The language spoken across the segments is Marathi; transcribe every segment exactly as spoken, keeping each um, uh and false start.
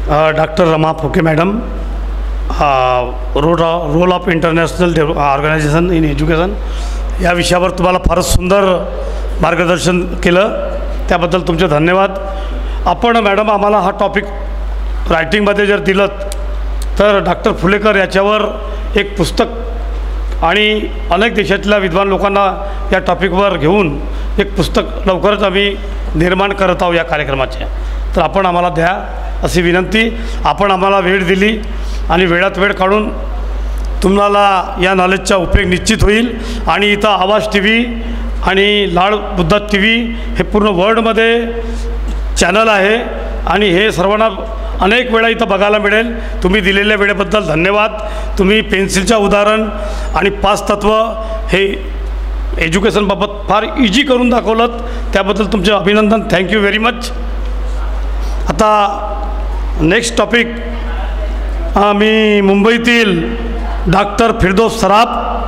Doctor Rama Phuke madam, road role of international dev organisation in education या विषयावर तुम्हाला फारच सुंदर मार्गदर्शन केलं, त्याबद्दल तुमचे धन्यवाद. आपण मॅडम आम्हाला हा टॉपिक रायटिंगमध्ये जर दिलं तर डॉक्टर फुलेकर याच्यावर एक पुस्तक आणि अनेक देशातल्या विद्वान लोकांना या टॉपिकवर घेऊन एक पुस्तक लवकरच आम्ही निर्माण करत आहोत या कार्यक्रमाचे. तर आपण आम्हाला द्या अशी विनंती. आपण आम्हाला वेळ दिली आणि वेळात वेळ काढून तुम्हाला या नॉलेजचा उपयोग निश्चित होईल. आणि इथं आवाज टी व्ही आणि लाड बुद्धा टी व्ही हे पूर्ण वर्ल्डमध्ये चॅनल आहे आणि हे सर्वांना अनेक वेळा इथं बघायला मिळेल. तुम्ही दिलेल्या वेळेबद्दल धन्यवाद. तुम्ही पेन्सिलच्या उदाहरण आणि पाच तत्व हे एज्युकेशनबाबत फार इजी करून दाखवलं, त्याबद्दल तुमचे अभिनंदन. Thank you very much. आता नेक्स्ट टॉपिक मी मुंबईतील डॉक्टर फिरदौस सराफ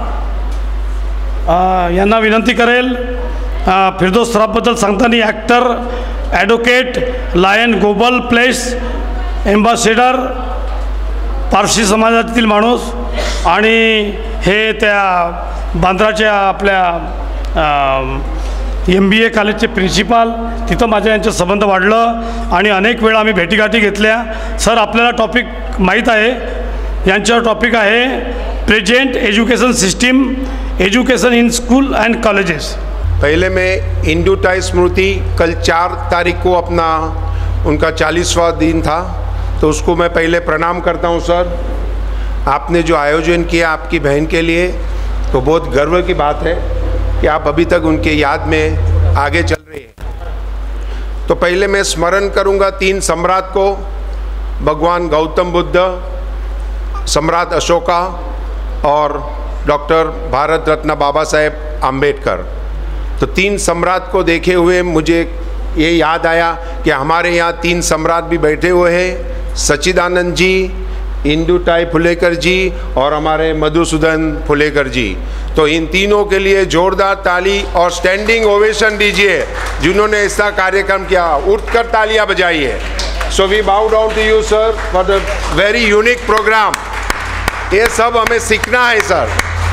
यांना विनंती करेल. फिरदौस सराफबद्दल सांगताना actor, advocate, lion global place ambassador, Parsi समाजातील माणूस आणि हे त्या बांद्राच्या आपल्या एम बी ए कॉलेजचे प्रिन्सिपाल. तिथं माझ्या यांचं संबंध वाढलं आणि अनेक वेळा आम्ही भेटीगाठी घेतल्या. सर आपल्याला टॉपिक माहीत आहे, यांच्यावर टॉपिक आहे present education system, education in school and colleges. पहले मैं इंदुताई स्मृति, कल चार तारीख को अपना उनका चालीसवां दिन था, तो उसको मैं पहले प्रणाम करता हूं. सर आपने जो आयोजन किया आपकी बहन के लिए, तो बहुत गर्व की बात है कि आप अभी तक उनके याद में आगे चल रहे हैं. तो पहले मैं स्मरण करूंगा तीन सम्राट को, भगवान गौतम बुद्ध, सम्राट अशोका और डॉक्टर भारत रत्न बाबा साहेब आम्बेडकर. तो तीन सम्राट को देखे हुए मुझे ये याद आया कि हमारे यहाँ तीन सम्राट भी बैठे हुए हैं, सच्चिदानंद जी, इंदुताई फुलेकर जी और हमारे मधुसूदन फुलेकर जी. तो इन तीनों के लिए जोरदार ताली और स्टैंडिंग ओवेशन दीजिए जिन्होंने ऐसा कार्यक्रम किया. उठकर तालियां बजाइए. So we bow down to you sir for the very unique programme. ये सब हमें सीखना है sir.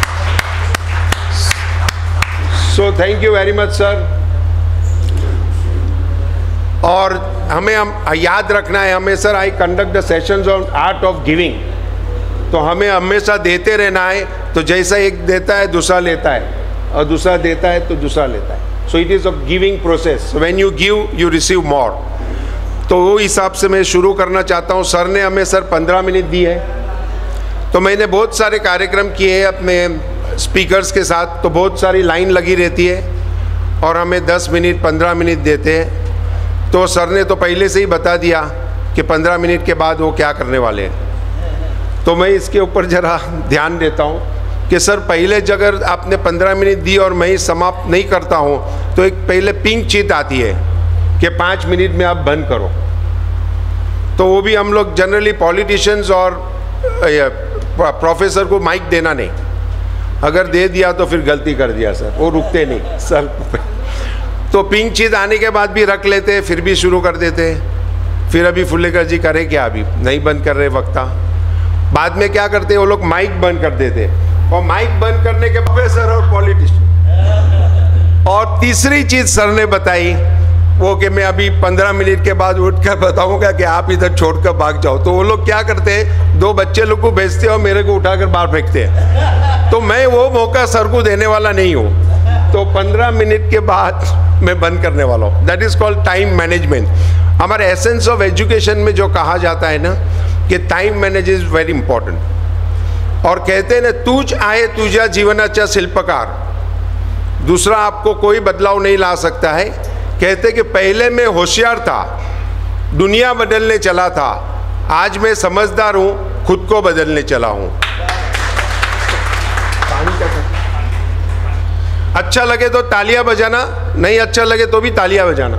So thank you very much sir. और हमें हम याद रखना है हमें sir, I conduct the sessions on art of giving. तो हमें हमेशा देते रहना है. तो जैसा एक देता है दूसरा लेता है और दूसरा देता है तो दूसरा लेता है. So it is a giving process. When you give you receive more. तो वो हिसाब से मैं शुरू करना चाहता हूँ. सर ने हमें सर पंद्रह मिनट दी है. तो मैंने बहुत सारे कार्यक्रम किए हैं अपने स्पीकर्स के साथ, तो बहुत सारी लाइन लगी रहती है और हमें दस मिनट पंद्रह मिनट देते हैं. तो सर ने तो पहले से ही बता दिया कि पंद्रह मिनट के बाद वो क्या करने वाले हैं. तो मैं इसके ऊपर ज़रा ध्यान देता हूँ कि सर पहले जगह आपने पंद्रह मिनट दी और मैं समाप्त नहीं करता हूँ तो एक पहले पिंक चीट आती है कि पाँच मिनट में आप बंद करो. तो वो भी हम लोग जनरली पॉलिटिशियंस और प्रोफेसर को माइक देना नहीं, अगर दे दिया तो फिर गलती कर दिया सर, वो रुकते नहीं सर. तो पिंक चीज आने के बाद भी रख लेते, फिर भी शुरू कर देते. फिर अभी फुलेकर जी करे क्या, अभी नहीं बंद कर रहे वक्ता. बाद में क्या करते वो लोग माइक बंद कर देते और माइक बंद करने के प्रोफेसर और पॉलिटिशियन. और तीसरी चीज सर ने बताई वो कि मैं अभी पंद्रह मिनट के बाद उठकर बताऊंगा कि आप इधर छोड़कर भाग जाओ. तो वो लोग क्या करते हैं, दो बच्चे लोग को भेजते और मेरे को उठाकर बाहर फेंकते हैं. तो मैं वो मौका सर को देने वाला नहीं हूँ. तो पंद्रह मिनट के बाद मैं बंद करने वाला हूँ. That is called time management. हमारे एसेंस ऑफ एजुकेशन में जो कहा जाता है ना कि time manage is very important. और कहते हैं ना, तूच आहे तुझ्या जीवनाचा शिल्पकार, दूसरा आपको कोई बदलाव नहीं ला सकता है. कहते कि पहले मैं होशियार था, दुनिया बदलने चला था, आज मैं समझदार हूँ, खुद को बदलने चला हूँ. अच्छा लगे तो तालियां बजाना, नहीं अच्छा लगे तो भी तालियां बजाना.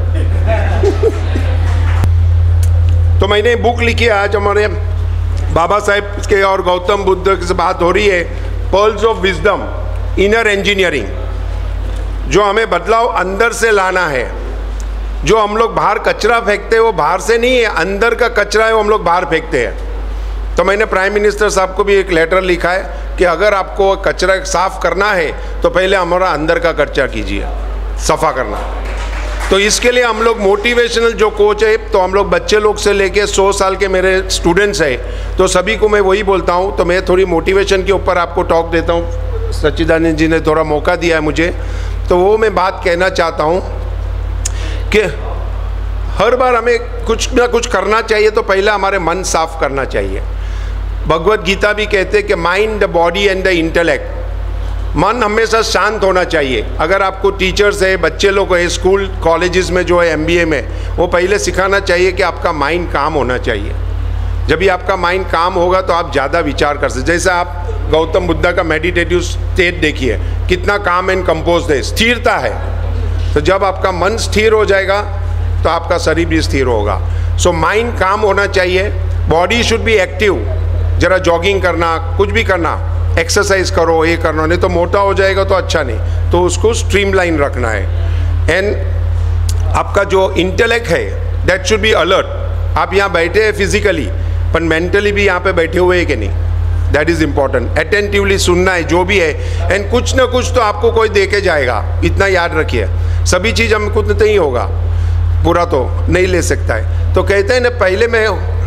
तो मैंने बुक लिखी है, आज हमारे बाबा साहेब के और गौतम बुद्ध से बात हो रही है, pearls of wisdom, inner engineering. जो हमें बदलाव अंदर से लाना है, जो हम लोग बाहर कचरा फेंकते हैं वो बाहर से नहीं है, अंदर का कचरा है वो हम लोग बाहर फेंकते हैं। तो मैंने प्राइम मिनिस्टर साहब को भी एक लेटर लिखा है कि अगर आपको कचरा साफ करना है तो पहले हमारा अंदर का कचरा कीजिए, सफा करना। तो इसके लिए हम लोग मोटिवेशनल जो कोच है, तो हम लोग बच्चे लोग से लेके सौ साल के मेरे स्टूडेंट्स हैं, तो सभी को मैं वही बोलता हूँ। तो मैं थोड़ी मोटिवेशन के ऊपर आपको टॉक देता हूँ, सच्चिदानंद जी ने थोड़ा मौका दिया है मुझे, तो वो मैं बात कहना चाहता हूँ कि हर बार हमें कुछ ना कुछ करना चाहिए तो पहला हमारे मन साफ करना चाहिए। भगवत गीता भी कहते हैं कि mind, the body and the intellect, मन हमेशा शांत होना चाहिए। अगर आपको टीचर्स है, बच्चे लोग है, स्कूल कॉलेजेस में जो है एमबीए में, वो पहले सिखाना चाहिए कि आपका माइंड काम होना चाहिए। जब भी आपका माइंड काम होगा तो आप ज़्यादा विचार कर सकते। जैसे आप गौतम बुद्धा का मेडिटेटिव स्टेट देखिए, कितना काम एंड कंपोज है, स्थिरता है। तो जब आपका मन स्थिर हो जाएगा तो आपका शरीर भी स्थिर होगा। सो माइंड काम होना चाहिए, बॉडी शुड बी एक्टिव, जरा जॉगिंग करना, कुछ भी करना, एक्सरसाइज करो, ये करना, नहीं तो मोटा हो जाएगा तो अच्छा नहीं, तो उसको स्ट्रीमलाइन रखना है। एंड आपका जो इंटेलेक्ट है दैट शुड बी अलर्ट। आप यहाँ बैठे हैं फिजिकली, पर मेंटली भी यहाँ पे बैठे हुए हैं कि नहीं, दैट इज़ इम्पॉर्टेंट। अटेंटिवली सुनना है जो भी है, एंड कुछ ना कुछ तो आपको कोई दे के जाएगा, इतना याद रखिए। सभी चीज़ हम खुद नहीं होगा, पूरा तो नहीं ले सकता है। तो कहते हैं ना, पहले मैं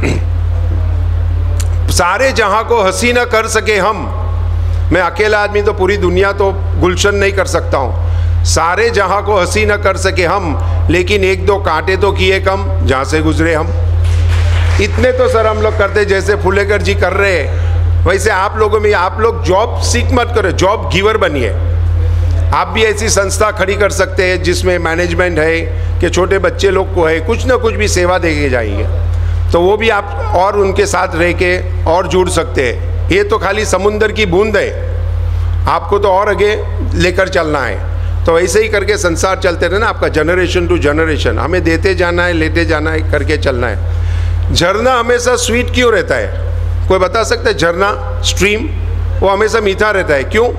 सारे जहाँ को हंसी ना कर सके हम, मैं अकेला आदमी तो पूरी दुनिया तो गुलशन नहीं कर सकता हूँ। सारे जहाँ को हंसी ना कर सके हम, लेकिन एक दो कांटे तो किए कम जहाँ से गुजरे हम। इतने तो सर हम लोग करते, जैसे फुलेकर जी कर रहे हैं, वैसे आप लोगों में, आप लोग जॉब सीख मत करो, जॉब गिवर बनिए। आप भी ऐसी संस्था खड़ी कर सकते हैं जिसमें मैनेजमेंट है कि छोटे बच्चे लोग को है, कुछ ना कुछ भी सेवा दे के जाएंगे, तो वो भी आप और उनके साथ रह के और जुड़ सकते हैं। ये तो खाली समुंदर की बूंद है, आपको तो और आगे लेकर चलना है। तो ऐसे ही करके संसार चलते रहे ना, आपका जनरेशन टू जनरेशन, हमें देते जाना है, लेते जाना है, करके चलना है। झरना हमेशा स्वीट क्यों रहता है? कोई बता सकता है? झरना, स्ट्रीम, वो हमेशा मीठा रहता है, क्यों?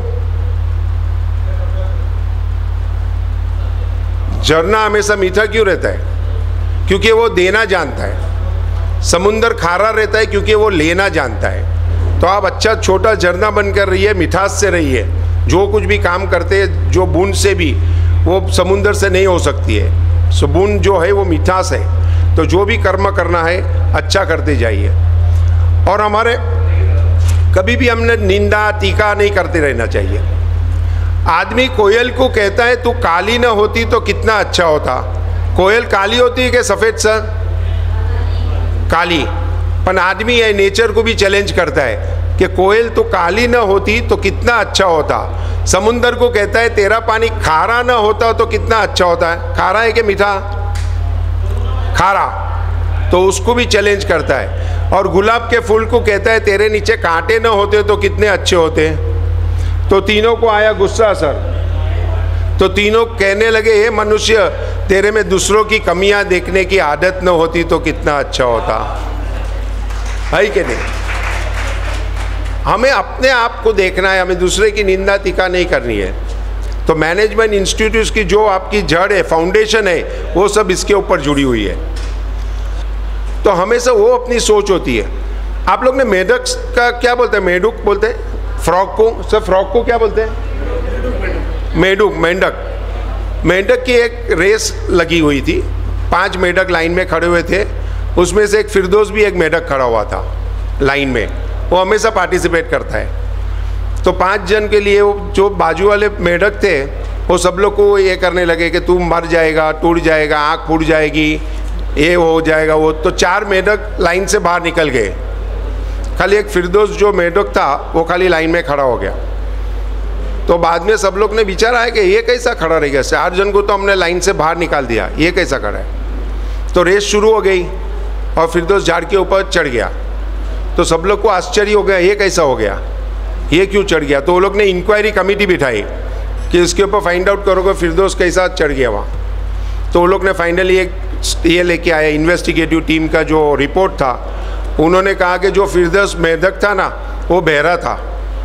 झरना हमेशा मीठा क्यों रहता है? क्योंकि वो देना जानता है। समुंदर खारा रहता है क्योंकि वो लेना जानता है। तो आप अच्छा छोटा झरना बनकर रहिए, मिठास से रहिए। जो कुछ भी काम करते हैं, जो बूंद से भी, वो समुंदर से नहीं हो सकती है। सो बूंद जो है वो मिठास है। तो जो भी कर्म करना है अच्छा करते जाइए। और हमारे कभी भी हमने निंदा टीका नहीं करते रहना चाहिए। आदमी कोयल को कहता है तू काली ना होती तो कितना अच्छा होता। कोयल काली होती है कि सफ़ेद सर? काली। पर आदमी है नेचर को भी चैलेंज करता है कि कोयल तो काली ना होती तो कितना अच्छा होता। समुंदर को कहता है तेरा पानी खारा ना होता तो कितना अच्छा होता है। खारा है कि मीठा? खारा। तो उसको भी चैलेंज करता है। और गुलाब के फूल को कहता है तेरे नीचे कांटे ना होते तो कितने अच्छे होते। तो तीनों को आया गुस्सा सर। तो तीनों कहने लगे हे मनुष्य, तेरे में दूसरों की कमियां देखने की आदत न होती तो कितना अच्छा होता। है कि नहीं? हमें अपने आप को देखना है, हमें दूसरे की निंदा टीका नहीं करनी है। तो मैनेजमेंट इंस्टीट्यूट की जो आपकी जड़ है, फाउंडेशन है, वो सब इसके ऊपर जुड़ी हुई है। तो हमेशा वो अपनी सोच होती है। आप लोग ने मेढक का क्या बोलते हैं? मेढक बोलते हैं फ्रॉक को। सर फ्रॉक को क्या बोलते हैं? मेढक। मेंढक। मेंढक की एक रेस लगी हुई थी। पांच मेढक लाइन में खड़े हुए थे। उसमें से एक फिरदौस भी एक मेढक खड़ा हुआ था लाइन में। वो हमेशा पार्टिसिपेट करता है। तो पांच जन के लिए वो जो बाजू वाले मेढक थे, वो सब लोग को ये करने लगे कि तू मर जाएगा, टूट जाएगा, आँख फूट जाएगी, ये हो जाएगा वो। तो चार मेढक लाइन से बाहर निकल गए। खाली एक फिरदौस जो मेढक था वो खाली लाइन में खड़ा हो गया। तो बाद में सब लोग ने विचारा है कि ये कैसा खड़ा रह गया, चार जन को तो हमने लाइन से बाहर निकाल दिया, ये कैसा खड़ा है। तो रेस शुरू हो गई और फिरदौस झाड़ के ऊपर चढ़ गया। तो सब लोग को आश्चर्य हो गया, ये कैसा हो गया, ये क्यों चढ़ गया। तो वो लोग ने इंक्वायरी कमेटी बिठाई कि इसके ऊपर फाइंड आउट करोगे फिरदौस कैसा चढ़ गया वहाँ। तो वो लोग ने फाइनली एक ये लेके आया, इन्वेस्टिगेटिव टीम का जो रिपोर्ट था। उन्होंने कहा कि जो फिरदौस मेढक था ना, वो बहरा था।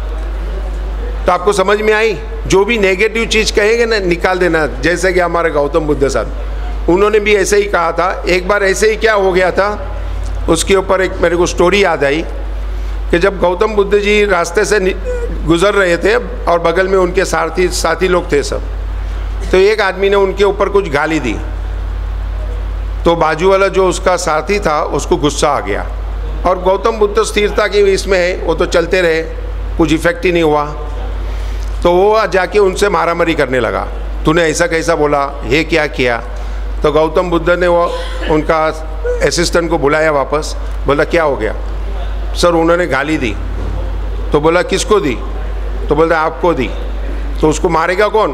तो आपको समझ में आई? जो भी नेगेटिव चीज़ कहेंगे ना, निकाल देना। जैसे कि हमारे गौतम बुद्ध साहब, उन्होंने भी ऐसे ही कहा था। एक बार ऐसे ही क्या हो गया था, उसके ऊपर एक मेरे को स्टोरी याद आई कि जब गौतम बुद्ध जी रास्ते से गुजर रहे थे और बगल में उनके साथी साथी लोग थे सब, तो एक आदमी ने उनके ऊपर कुछ गाली दी, तो बाजू वाला जो उसका साथी था उसको गुस्सा आ गया, और गौतम बुद्ध स्थिरता की इसमें है, वो तो चलते रहे, कुछ इफेक्ट ही नहीं हुआ। तो वो जाके उनसे मारामारी करने लगा, तूने ऐसा कैसा बोला, ये क्या किया। तो गौतम बुद्ध ने वो उनका असिस्टेंट को बुलाया वापस, बोला क्या हो गया। सर उन्होंने गाली दी। तो बोला किसको दी। तो बोलता आपको दी। तो उसको मारेगा कौन,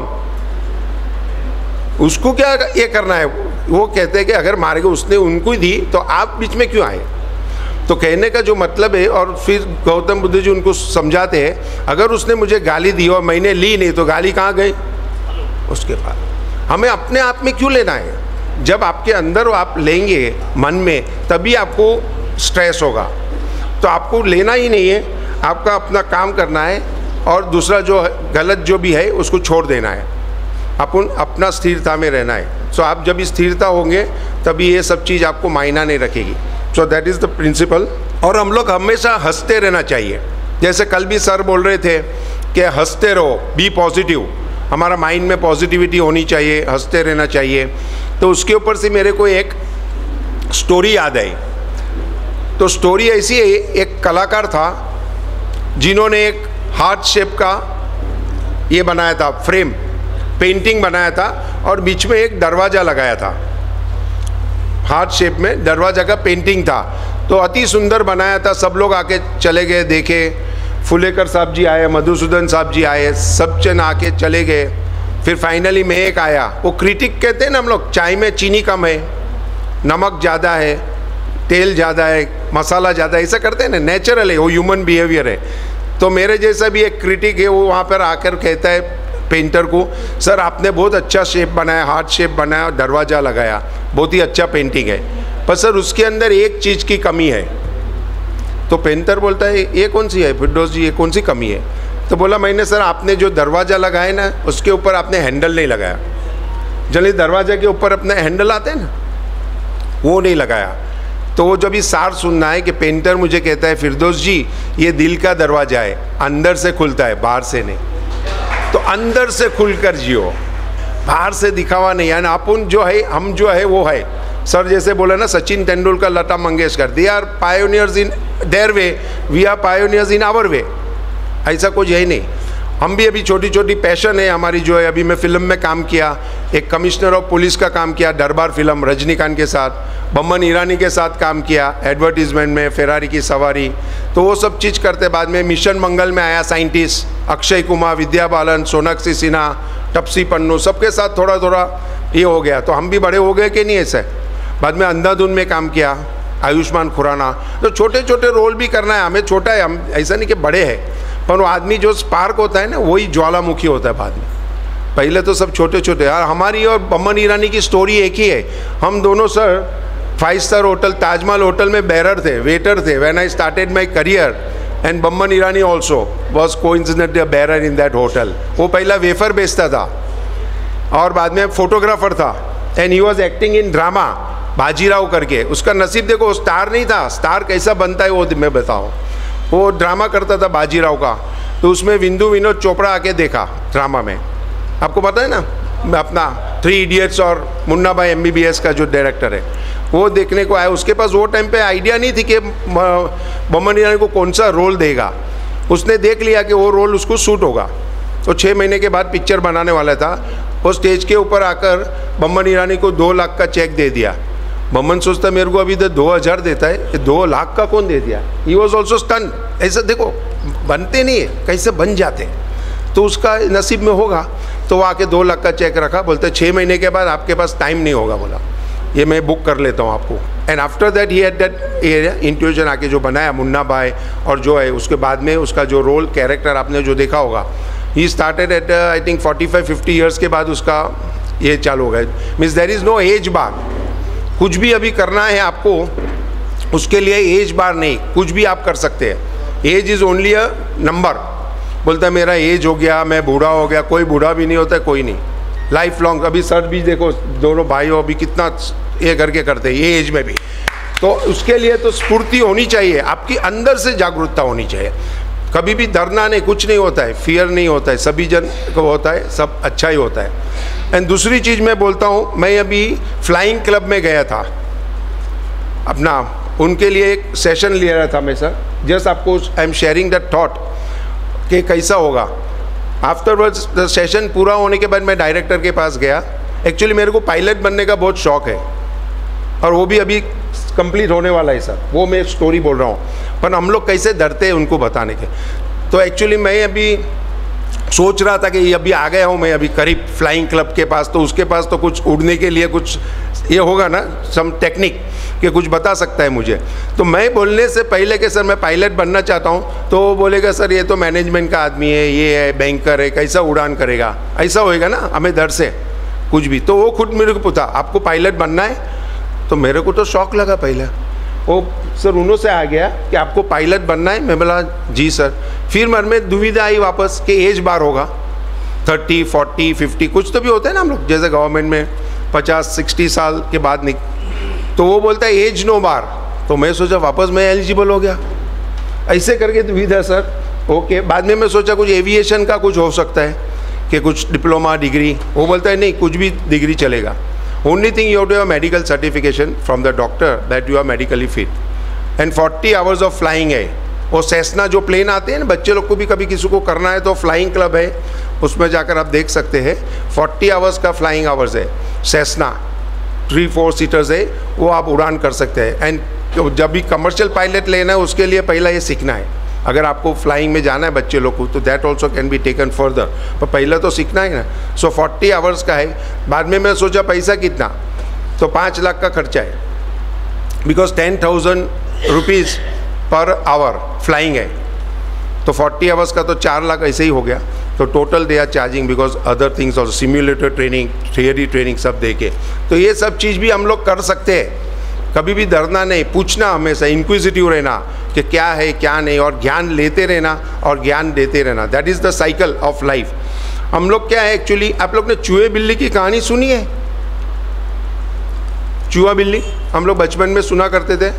उसको क्या ये करना है। वो कहते हैं कि अगर मारेगा उसने उनको ही दी तो आप बीच में क्यों आए। तो कहने का जो मतलब है, और फिर गौतम बुद्ध जी उनको समझाते हैं, अगर उसने मुझे गाली दी और मैंने ली नहीं तो गाली कहाँ गई उसके पास। हमें अपने आप में क्यों लेना है, जब आपके अंदर आप लेंगे मन में तभी आपको स्ट्रेस होगा। तो आपको लेना ही नहीं है, आपका अपना काम करना है, और दूसरा जो गलत जो भी है उसको छोड़ देना है, अपन अपना स्थिरता में रहना है। सो आप जब स्थिरता होंगे तभी ये सब चीज़ आपको मायना नहीं रखेगी। So that is the principle. और हम लोग हमेशा हंसते रहना चाहिए। जैसे कल भी सर बोल रहे थे कि हंसते रहो, बी पॉजिटिव, हमारा माइंड में पॉजिटिविटी होनी चाहिए, हंसते रहना चाहिए। तो उसके ऊपर से मेरे को एक स्टोरी याद आई। तो स्टोरी ऐसी है, एक कलाकार था जिन्होंने एक हार्ट शेप का ये बनाया था, फ्रेम पेंटिंग बनाया था, और बीच में एक दरवाज़ा लगाया था, हार्ट शेप में दरवाज़ा का पेंटिंग था। तो अति सुंदर बनाया था। सब लोग आके चले गए, देखे, फुलेकर साहब जी आए, मधुसूदन साहब जी आए, सब जन आके चले गए। फिर फाइनली मैं एक आया। वो क्रिटिक कहते हैं ना हम लोग, चाय में चीनी कम है, नमक ज़्यादा है, तेल ज़्यादा है, मसाला ज़्यादा है, ऐसा करते हैं ना, नेचुरल है, वो ह्यूमन बिहेवियर है। तो मेरे जैसा भी एक क्रिटिक है, वो वहाँ पर आकर कहता है पेंटर को, सर आपने बहुत अच्छा शेप बनाया, हार्ट शेप बनाया और दरवाज़ा लगाया, बहुत ही अच्छा पेंटिंग है, पर सर उसके अंदर एक चीज़ की कमी है। तो पेंटर बोलता है ये कौन सी है फिरदौस जी, ये कौन सी कमी है। तो बोला मैंने सर आपने जो दरवाज़ा लगाया ना उसके ऊपर आपने हैंडल नहीं लगाया। जल्दी दरवाजे के ऊपर अपने हैंडल आते हैं ना, वो नहीं लगाया। तो वो जब इस सार सुनना है कि पेंटर मुझे कहता है फिरदौस जी ये दिल का दरवाज़ा है, अंदर से खुलता है, बाहर से नहीं। तो अंदर से खुलकर जियो, बाहर से दिखावा नहीं। यानी अपन जो है, हम जो है वो है। सर जैसे बोले ना, Sachin Tendulkar, Lata Mangeshkar, they are pioneers in their way, we are pioneers in our way. ऐसा कुछ है ही नहीं। हम भी अभी छोटी छोटी पैशन है हमारी जो है। अभी मैं फिल्म में काम किया, एक कमिश्नर ऑफ पुलिस का काम किया, दरबार फिल्म रजनीकांत के साथ, बमन ईरानी के साथ काम किया एडवर्टीजमेंट में, फेरारी की सवारी। तो वो सब चीज़ करते बाद में मिशन मंगल में आया साइंटिस्ट, अक्षय कुमार, विद्या बालन, सोनाक्षी सिन्हा, टपसी पन्नू, सबके साथ थोड़ा थोड़ा ये हो गया। तो हम भी बड़े हो गए कि नहीं ऐसे। बाद में अंधाधुन में काम किया, आयुष्मान खुराना। तो छोटे छोटे रोल भी करना है हमें, छोटा है हम, ऐसा नहीं कि बड़े हैं, पर वो आदमी जो स्पार्क होता है ना वही ज्वालामुखी होता है बाद में। पहले तो सब छोटे छोटे। यार हमारी और बमन ईरानी की स्टोरी एक ही है। हम दोनों sir five star hotel Taj Mahal hotel में बैरर थे, वेटर थे when I started my career, and Boman Irani also was coincidentally a bearer in that hotel. वो पहला वेफर बेचता था और बाद में फोटोग्राफर था, and he was acting in drama Bajirao करके। उसका नसीब देखो, स्टार नहीं था। स्टार कैसा बनता है वो मैं बताऊँ। वो ड्रामा करता था बाजीराव का। तो उसमें विंदु विनोद चोपड़ा आके देखा ड्रामा में, आपको पता है ना, अपना थ्री इडियट्स और मुन्ना भाई एम बी बी एस का जो डायरेक्टर है, वो देखने को आया। उसके पास वो टाइम पे आइडिया नहीं थी कि बमन ईरानी को कौन सा रोल देगा। उसने देख लिया कि वो रोल उसको सूट होगा। तो छः महीने के बाद पिक्चर बनाने वाला था। वो स्टेज के ऊपर आकर बमन ईरानी को दो लाख का चेक दे दिया। बमन सोचता मेरे को अभी तो दो हज़ार देता है, ये दो लाख का कौन दे दिया। ही वॉज ऑल्सो स्टन। ऐसा देखो बनते नहीं है, कैसे बन जाते हैं। तो उसका नसीब में होगा। तो वो आके दो लाख का चेक रखा, बोलते छः महीने के बाद आपके पास टाइम नहीं होगा, बोला ये मैं बुक कर लेता हूँ आपको। And after that he had that area intuition आके जो बनाया मुन्ना भाई, और जो है उसके बाद में उसका जो रोल कैरेक्टर आपने जो देखा होगा, he started at I think forty five fifty years के बाद उसका ये चालू हो गया। Means there is no age bar. कुछ भी अभी करना है आपको, उसके लिए एज बार नहीं, कुछ भी आप कर सकते हैं। Age is only a number. बोलता है मेरा एज हो गया, मैं बूढ़ा हो गया, कोई बूढ़ा भी नहीं होता है, कोई नहीं। Life long. अभी सर भी देखो, दोनों भाइयों अभी कितना ये करके करते हैं ये एज में भी, तो उसके लिए तो स्फूर्ति होनी चाहिए, आपकी अंदर से जागरूकता होनी चाहिए। कभी भी डरना नहीं, कुछ नहीं होता है, फियर नहीं होता है, सभी जन को होता है, सब अच्छा ही होता है। एंड दूसरी चीज़ मैं बोलता हूँ, मैं अभी फ्लाइंग क्लब में गया था अपना, उनके लिए एक सेशन ले रहा था मैं सर, जस्ट आपको I am sharing that thought कि कैसा होगा। आफ्टरवर्ड्स द सेशन पूरा होने के बाद मैं डायरेक्टर के पास गया। एक्चुअली मेरे को पायलट बनने का बहुत शौक है और वो भी अभी कंप्लीट होने वाला है सर, वो मैं स्टोरी बोल रहा हूँ, पर हम लोग कैसे डरते हैं उनको बताने के। तो एक्चुअली मैं अभी सोच रहा था कि ये अभी आ गया हूँ मैं अभी करीब फ्लाइंग क्लब के पास, तो उसके पास तो कुछ उड़ने के लिए कुछ ये होगा ना, सम टेक्निक कि कुछ बता सकता है मुझे। तो मैं बोलने से पहले कि सर मैं पायलट बनना चाहता हूँ, तो वो बोलेगा सर ये तो मैनेजमेंट का आदमी है, ये है बैंकर है, कैसा उड़ान करेगा, ऐसा होएगा ना हमें डर से कुछ भी। तो वो खुद मेरे को पूछा आपको पायलट बनना है, तो मेरे को तो शौक लगा पहले। वो सर उन्हों से आ गया कि आपको पायलट बनना है, मैं बोला जी सर। फिर मन में दुविधा आई वापस कि एज बार होगा थर्टी फोर्टी फिफ्टी कुछ तो भी होता है ना हम लोग जैसे गवर्नमेंट में पचास सिक्सटी साल के बाद निक, तो वो बोलता है एज नो बार। तो मैं सोचा वापस मैं एलिजिबल हो गया, ऐसे करके दुविधा सर। ओके, बाद में मैं सोचा कुछ एविएशन का कुछ हो सकता है कि कुछ डिप्लोमा डिग्री, वो बोलता है नहीं कुछ भी डिग्री चलेगा, only thing you have to have a medical certification from the doctor that you are medically fit and forty hours of flying है। वो सेस्ना जो प्लेन आते हैं ना, बच्चे लोग को भी कभी किसी को करना है तो फ्लाइंग क्लब है, उसमें जाकर आप देख सकते हैं। फोर्टी आवर्स का फ्लाइंग आवर्स है, सेस्ना थ्री फोर सीटर्स है, वो आप उड़ान कर सकते हैं। एंड जब भी कमर्शियल पायलट लेना है उसके लिए पहला ये सीखना है। अगर आपको फ्लाइंग में जाना है बच्चे लोग को, तो that also can be taken further, पर पहले तो सीखना है ना। सो फोर्टी आवर्स का है। बाद में मैं सोचा पैसा कितना, तो पाँच लाख का खर्चा है, because ten thousand rupees per hour flying है, तो फोर्टी आवर्स का तो चार लाख ऐसे ही हो गया। तो total they are charging because other things और सिम्युलेटर ट्रेनिंग, थियरी ट्रेनिंग सब दे के। तो ये सब चीज़ भी हम लोग कर सकते हैं। कभी भी डरना नहीं, पूछना हमेशा, इंक्विजिटिव रहना कि क्या है क्या नहीं, और ज्ञान लेते रहना और ज्ञान देते रहना। That is the cycle of life. हम लोग क्या है एक्चुअली, आप लोग ने चूहे बिल्ली की कहानी सुनी है? चूहा बिल्ली हम लोग बचपन में सुना करते थे।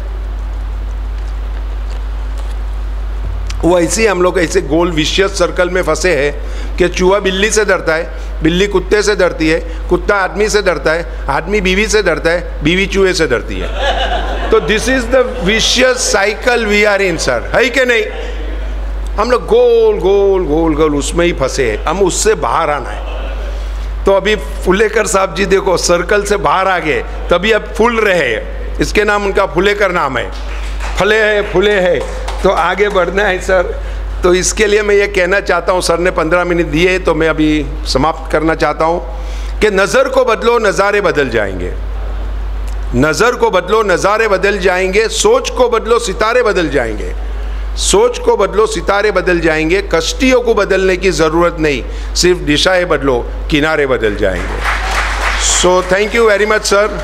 वो ऐसे ही हम लोग ऐसे गोल विशियस सर्कल में फंसे हैं कि चूहा बिल्ली से डरता है, बिल्ली कुत्ते से डरती है, कुत्ता आदमी से डरता है, आदमी बीवी से डरता है, बीवी चूहे से डरती है। तो this is the vicious cycle we are in sir, है कि नहीं? हम लोग गोल गोल गोल गोल उसमें ही फंसे हैं, हम उससे बाहर आना है। तो अभी फुलेकर साहब जी देखो सर्कल से बाहर आ गए, तभी अब फूल रहे हैं, इसके नाम उनका फुलेकर नाम है, फले है फुले है, तो आगे बढ़ना है सर। तो इसके लिए मैं ये कहना चाहता हूँ, सर ने पंद्रह मिनट दिए तो मैं अभी समाप्त करना चाहता हूँ कि नज़र को बदलो नज़ारे बदल जाएंगे, नज़र को बदलो नज़ारे बदल जाएंगे, सोच को बदलो सितारे बदल जाएंगे, सोच को बदलो सितारे बदल जाएंगे, कश्तियों को बदलने की ज़रूरत नहीं, सिर्फ दिशाएं बदलो किनारे बदल जाएंगे। So thank you very much sir.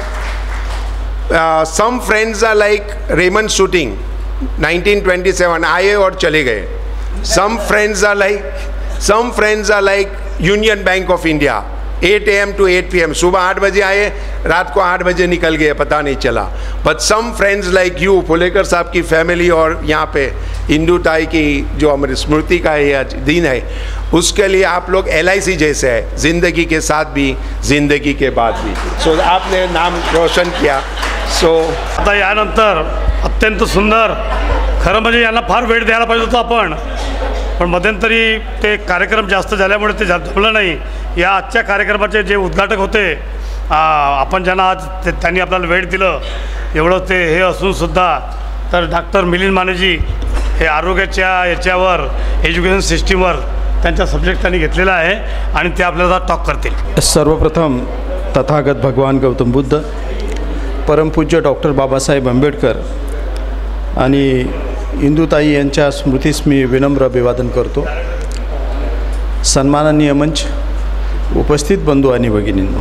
Some friends are like Raymond shooting nineteen twenty seven, आए और चले गए। Some friends are like some friends are like Union Bank of India, eight A M to eight P M, सुबह आठ बजे आए रात को आठ बजे निकल गए, पता नहीं चला। But some friends like you, Phulekar साहब की फैमिली, और यहाँ पे इंदु ताई की जो हमारी स्मृति का ये दिन है, उसके लिए आप लोग एल आई सी जैसे है, ज़िंदगी के साथ भी ज़िंदगी के बाद भी। सो so, आपने नाम रोशन किया। सो so, आता यानंतर अत्यंत सुंदर, खरं म्हणजे यांना फार वेळ द्यायला पाहिजे होतो आपण, पण मध्यंतरी ते कार्यक्रम जास्त झाल्यामुळे ते जमलं नाही। या आजच्या कार्यक्रमाचे जे उद्घाटक होते, आ, आपण ज्यांना आज ते त्यांनी आपल्याला वेळ दिलं, एवढं ते हे असूनसुद्धा, तर डॉक्टर मिलिंद मानेजी हे आरोग्याच्या याच्यावर, एज्युकेशन सिस्टीमवर त्यांचा सब्जेक्ट त्यांनी घेतलेला आहे आणि ते आपल्याला टॉक करतील। सर्वप्रथम तथागत भगवान गौतम बुद्ध, परमपूज्य डॉक्टर बाबासाहेब आंबेडकर आणि इंदुताई यांच्या स्मृतीस मी विनम्र अभिवादन करतो। सन्माननीय मंच, उपस्थित बंधू आणि भगिनींनो,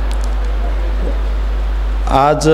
आज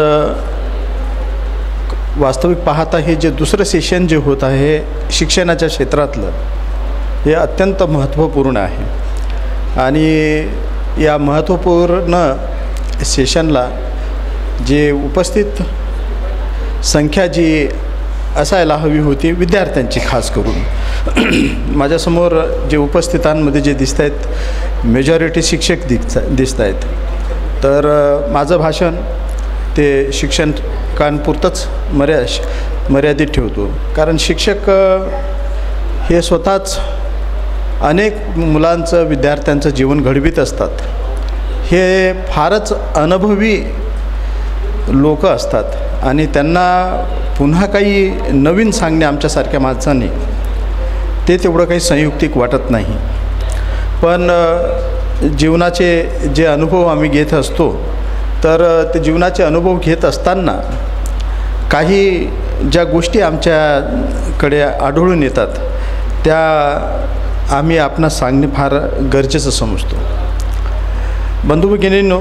वास्तविक पाहता हे जे दुसरं सेशन जे होत आहे शिक्षणाच्या क्षेत्रातलं, हे अत्यंत महत्त्वपूर्ण आहे आणि या महत्त्वपूर्ण सेशनला जे उपस्थित संख्या जी असायला हवी होती विद्यार्थ्यांची खास करून माझ्यासमोर जे उपस्थितांमध्ये जे दिसत आहेत मेजॉरिटी शिक्षक दिसत दिसत आहेत. तर माझं भाषण ते शिक्षकांपुरतंच मर्या मर्यादित ठेवतो, कारण शिक्षक हे स्वतःच अनेक मुलांचं विद्यार्थ्यांचं जीवन घडवीत असतात. हे फारच अनुभवी लोक असतात आणि त्यांना पुन्हा काही नवीन सांगणे आमच्यासारख्या माणसांनी ते तेवढं काही संयुक्तिक वाटत नाही. पण जीवनाचे जे अनुभव आम्ही घेत असतो तर ते जीवनाचे अनुभव घेत असताना काही ज्या गोष्टी आमच्याकडे आढळून येतात त्या आम्ही आपणास सांगणे फार गरजेचं समजतो. बंधू भगिनींनो,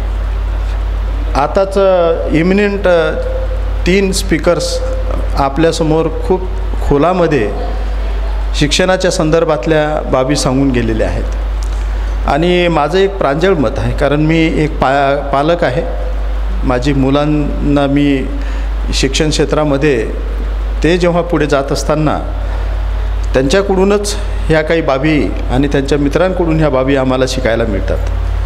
आताच इमिनेंट तीन स्पीकर्स आपल्यासमोर खूप खोलामध्ये शिक्षणाच्या संदर्भातल्या बाबी सांगून गेलेल्या आहेत आणि माझं एक प्रांजळ मत आहे, कारण मी एक पा पालक आहे. माझी मुलांना मी शिक्षण क्षेत्रामध्ये ते जेव्हा पुढे जात असताना त्यांच्याकडूनच ह्या काही बाबी आणि त्यांच्या मित्रांकडून ह्या बाबी आम्हाला शिकायला मिळतात.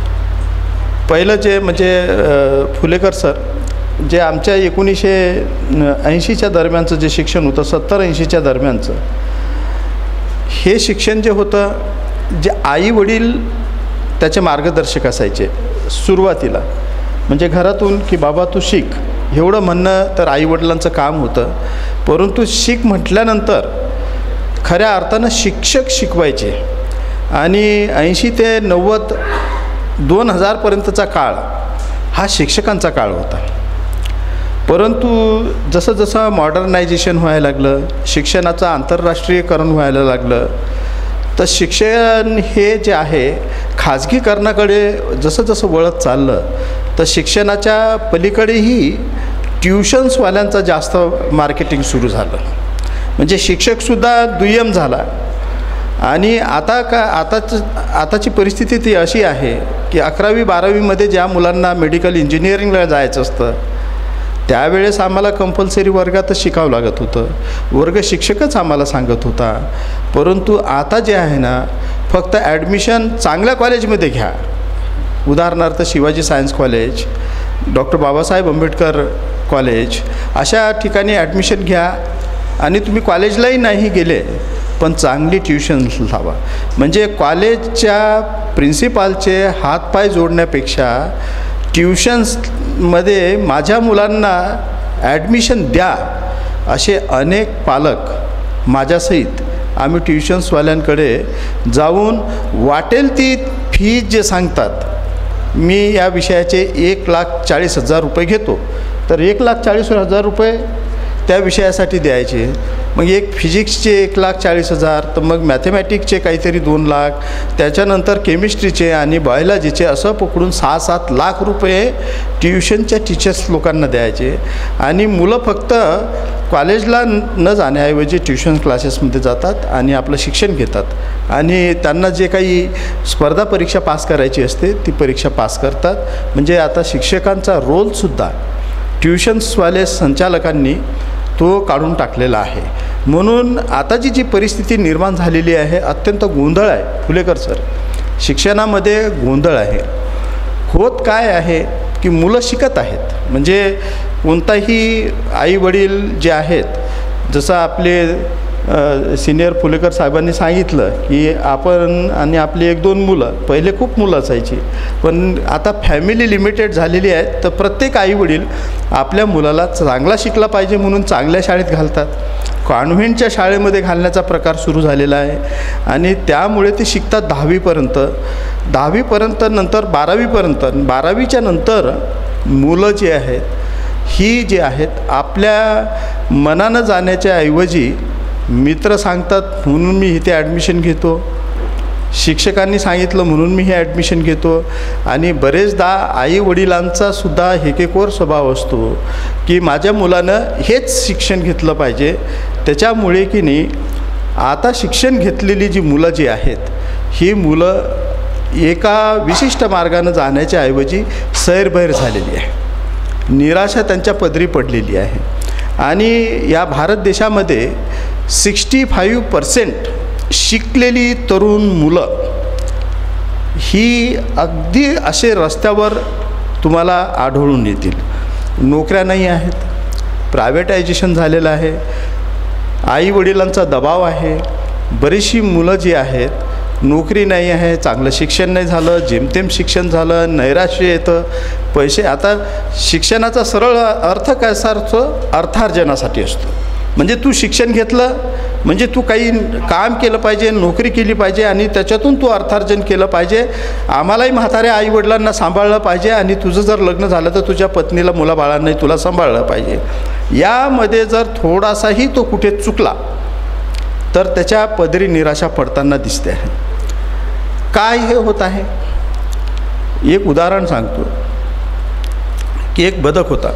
पहिलं जे म्हणजे फुलेकर सर जे आमच्या एकोणीसशे ऐंशीच्या दरम्यानचं जे शिक्षण होतं, सत्तर ऐंशीच्या दरम्यानचं हे शिक्षण जे होतं, जे आई वडील त्याचे मार्गदर्शक असायचे सुरुवातीला. म्हणजे घरातून की बाबा तू शिक एवढं म्हणणं तर आईवडिलांचं काम होतं, परंतु शिक म्हटल्यानंतर खऱ्या अर्थानं शिक्षक शिकवायचे. आणि ऐंशी ते नव्वद दोन हजारपर्यंतचा काळ हा शिक्षकांचा काळ होता. परंतु जसं जसं मॉडर्नायझेशन व्हायला लागलं, शिक्षणाचं आंतरराष्ट्रीयकरण व्हायला लागलं, तर शिक्षण हे जे आहे खाजगीकरणाकडे जसं जसं वळत चाललं तर शिक्षणाच्या पलीकडेही ट्युशन्सवाल्यांचं जास्त मार्केटिंग सुरू झालं. म्हणजे शिक्षकसुद्धा दुय्यम झाला. आणि आता का आताच आताची परिस्थिती ती अशी आहे की अकरावी बारावीमध्ये ज्या मुलांना मेडिकल इंजिनिअरिंगला जायचं असतं त्यावेळेस आम्हाला कंपल्सरी वर्गातच शिकावं लागत होतं, वर्ग शिक्षकच आम्हाला सांगत होता. परंतु आता जे आहे ना, फक्त ॲडमिशन चांगल्या कॉलेजमध्ये घ्या, उदाहरणार्थ Shivaji science college, doctor Babasaheb Ambedkar college, अशा ठिकाणी ॲडमिशन घ्या आणि तुम्ही कॉलेजलाही नाही गेले पण चांगली ट्युशन्स लावा. म्हणजे कॉलेजच्या प्रिन्सिपालचे हातपाय जोडण्यापेक्षा ट्युशन्समध्ये माझ्या मुलांना ॲडमिशन द्या असे अनेक पालक माझ्यासहित आम्ही ट्युशन्सवाल्यांकडे जाऊन वाटेल ती फी जे सांगतात, मी या विषयाचे एक लाख चाळीस हजार रुपये घेतो, तर एक लाख चाळीस हजार रुपये त्या विषयासाठी द्यायचे. मग एक फिजिक्सचे एक लाख चाळीस हजार, तर मग मॅथमॅटिक्सचे काहीतरी दोन लाख, त्याच्यानंतर केमिस्ट्रीचे आणि बायोलॉजीचे, असं पकडून सहा सात लाख रुपये ट्युशनच्या टीचर्स लोकांना द्यायचे. आणि मुलं फक्त कॉलेजला न जाण्याऐवजी ट्युशन क्लासेसमध्ये जातात आणि आपलं शिक्षण घेतात आणि त्यांना जे काही स्पर्धा परीक्षा पास करायची असते ती परीक्षा पास करतात. म्हणजे आता शिक्षकांचा रोलसुद्धा ट्युशन्सवाले संचालकांनी तो काढून टाकलेला आहे. म्हणून आताची जी परिस्थिती निर्माण झालेली आहे अत्यंत गोंधळ आहे. फुलेकर सर, शिक्षणामध्ये गोंधळ आहे. होत काय आहे की मुलं शिकत आहेत, म्हणजे कोणताही आईवडील जे आहेत, जसं आपले सिनियर फुलेकर साहेबांनी सांगितलं की आपण आणि आपली एक दोन मुलं, पहिले खूप मुलं असायची पण आता फॅमिली लिमिटेड झालेली आहे, तर प्रत्येक आईवडील आपल्या मुलाला चांगला शिकला पाहिजे म्हणून चांगल्या शाळेत घालतात. कॉन्व्हेंटच्या शाळेमध्ये घालण्याचा प्रकार सुरू झालेला आहे आणि त्यामुळे ते शिकतात दहावीपर्यंत. दहावीपर्यंत नंतर बारावीपर्यंत, बारावीच्या नंतर मुलं जी आहेत ही जी आहेत आपल्या मनानं जाण्याच्या ऐवजी मित्र सांगतात म्हणून मी इथे ॲडमिशन घेतो, शिक्षकांनी सांगितलं म्हणून मी हे ॲडमिशन घेतो. आणि बरेचदा आईवडिलांचा सुद्धा हेकेखोर स्वभाव असतो की माझ्या मुलानं हेच शिक्षण घेतलं पाहिजे. त्याच्यामुळे की नाही आता शिक्षण घेतलेली जी मुलं जी आहेत ही मुलं एका विशिष्ट मार्गानं जाण्याच्या ऐवजी सैरभैर झालेली आहे, निराशा त्यांच्या पदरी पडलेली आहे. आणि या भारत देशामध्ये सिक्स्टी फाईव्ह पर्सेंट शिकलेली तरुण मुलं ही अगदी असे रस्त्यावर तुम्हाला आढळून येतील. नोकऱ्या नाही आहेत, प्रायव्हेटायझेशन झालेलं आहे, आईवडिलांचा दबाव आहे. बरीचशी मुलं जी आहेत नोकरी नाही आहे, चांगलं शिक्षण नाही झालं, जेमतेम शिक्षण झालं, नैराश्य येतं. पैसे आता शिक्षणाचा सरळ अर्थ काय असतो, अर्थार्जनासाठी असतो. म्हणजे तू शिक्षण घेतलं म्हणजे तू काही काम केलं पाहिजे, नोकरी केली पाहिजे आणि त्याच्यातून तू अर्थार्जन केलं पाहिजे. आम्हालाही म्हाताऱ्या आईवडिलांना सांभाळलं पाहिजे आणि तुझं जर लग्न झालं तर तुझ्या पत्नीला मुलाबाळांनाही तुला सांभाळलं पाहिजे. यामध्ये जर थोडासाही तो कुठे चुकला तर त्याच्या पदरी निराशा पडताना दिसते आहे. काय हे होत आहे? एक उदाहरण सांगतो की एक बदक होता.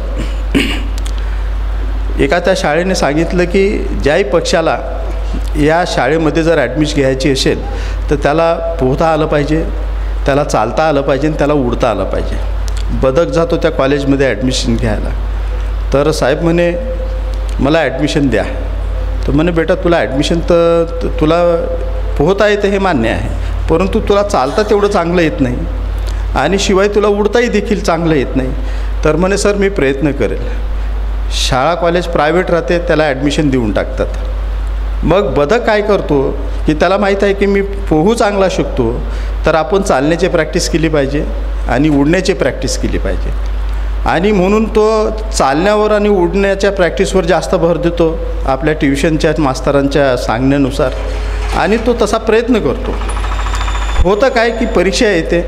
एका त्या शाळेने सांगितलं की ज्याही पक्षाला या शाळेमध्ये जर ॲडमिशन घ्यायची असेल तर त्याला पोहता आलं पाहिजे, त्याला चालता आलं पाहिजे आणि त्याला उडता आलं पाहिजे. बदक जातो त्या कॉलेजमध्ये ॲडमिशन घ्यायला. तर साहेब म्हणे मला ॲडमिशन द्या. तर म्हणे बेटा तुला ॲडमिशन तर तुला पोहता येतं हे मान्य आहे, परंतु तुला चालता तेवढं चांगलं येत नाही आणि शिवाय तुला उडताही देखील चांगलं येत नाही. तर म्हणे सर मी प्रयत्न करेल. शाळा कॉलेज प्रायव्हेट राहते, त्याला ॲडमिशन देऊन टाकतात. मग बदक काय करतो की त्याला माहीत आहे की मी पोहू चांगला शिकतो, तर आपण चालण्याची प्रॅक्टिस केली पाहिजे आणि उडण्याची प्रॅक्टिस केली पाहिजे. आणि म्हणून तो चालण्यावर आणि उडण्याच्या प्रॅक्टिसवर जास्त भर देतो आपल्या ट्युशनच्या मास्तरांच्या सांगण्यानुसार आणि तो तसा प्रयत्न करतो. होतं काय की परीक्षा येते,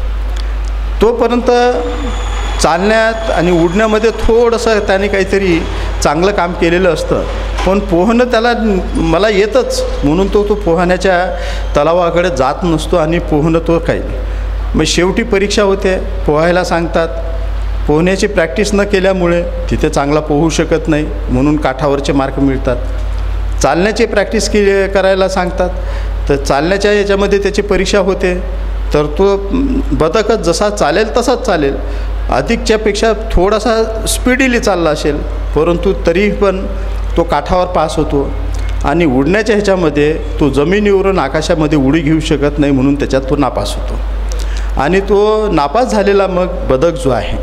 तोपर्यंत चालण्यात आणि उडण्यामध्ये थोडंसं त्याने काहीतरी चांगलं काम केलेलं असतं, पण पोहणं त्याला मला येतच म्हणून तो तो पोहण्याच्या तलावाकडे जात नसतो आणि पोहणं तो काही नाही. मग शेवटी परीक्षा होते, पोहायला सांगतात. पोहण्याची प्रॅक्टिस न केल्यामुळे तिथे चांगला पोहू शकत नाही म्हणून काठावरचे मार्क मिळतात. चालण्याची प्रॅक्टिस के करायला सांगतात, तर चालण्याच्या याच्यामध्ये त्याची परीक्षा होते, तर तो बदकच जसा चालेल तसाच चालेल, अधिकच्यापेक्षा थोडासा स्पीडीली चालला असेल, परंतु तरी पण तो काठावर पास होतो. आणि उडण्याच्या ह्याच्यामध्ये तो जमिनीवरून आकाशामध्ये उडी घेऊ शकत नाही म्हणून त्याच्यात तो नापास होतो. आणि तो नापास झालेला मग बदक जो आहे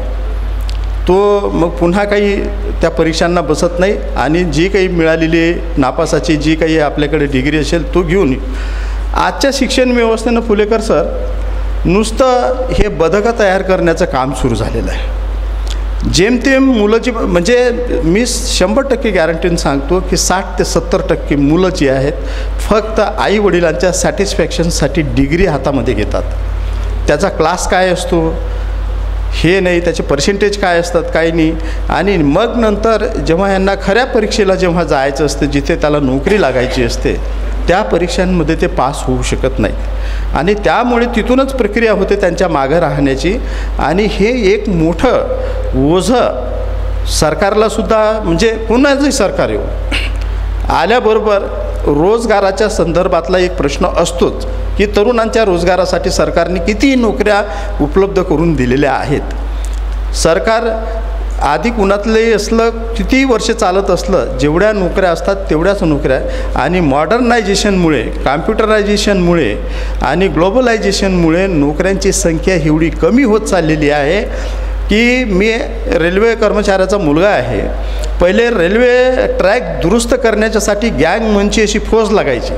तो मग पुन्हा काही त्या परीक्षांना बसत नाही आणि जी काही मिळालेली नापासाची जी काही आपल्याकडे डिग्री असेल तो घेऊन. आजच्या शिक्षण व्यवस्थेनं फुलेकर सर नुसतं हे बदकं तयार करण्याचं काम सुरू झालेलं आहे. जेमतेम मुलं जी म्हणजे मी शंभर टक्के गॅरंटीनं सांगतो की साठ ते सत्तर टक्के मुलं जी आहेत फक्त आईवडिलांच्या सॅटिस्फॅक्शनसाठी डिग्री हातामध्ये घेतात. त्याचा क्लास काय असतो हे नाही, त्याचे पर्सेंटेज काय असतात काही नाही. आणि मग नंतर जेव्हा यांना खऱ्या परीक्षेला जेव्हा जायचं असतं, जिथे त्याला नोकरी लागायची असते, त्या परीक्षांमध्ये ते पास होऊ शकत नाही. आणि त्यामुळे तिथूनच प्रक्रिया होते त्यांच्या मागं राहण्याची. आणि हे एक मोठं ओझं सरकारलासुद्धा, म्हणजे कुणाचंही सरकार येऊ आल्याबरोबर रोजगाराच्या संदर्भातला एक प्रश्न असतोच की तरुणांच्या रोजगारासाठी सरकारने किती नोकऱ्या उपलब्ध करून दिलेल्या आहेत. सरकार आधी कुणातलंही असलं, कितीही वर्ष चालत असलं, जेवढ्या नोकऱ्या असतात तेवढ्याच नोकऱ्या. आणि मॉडर्नायझेशनमुळे, कॉम्प्युटरायझेशनमुळे आणि ग्लोबलायझेशनमुळे नोकऱ्यांची संख्या एवढी कमी होत चाललेली आहे की मी रेल्वे कर्मचाऱ्याचा मुलगा आहे. पहिले रेल्वे ट्रॅक दुरुस्त करण्याच्यासाठी गँगमनची अशी फौज लागायची.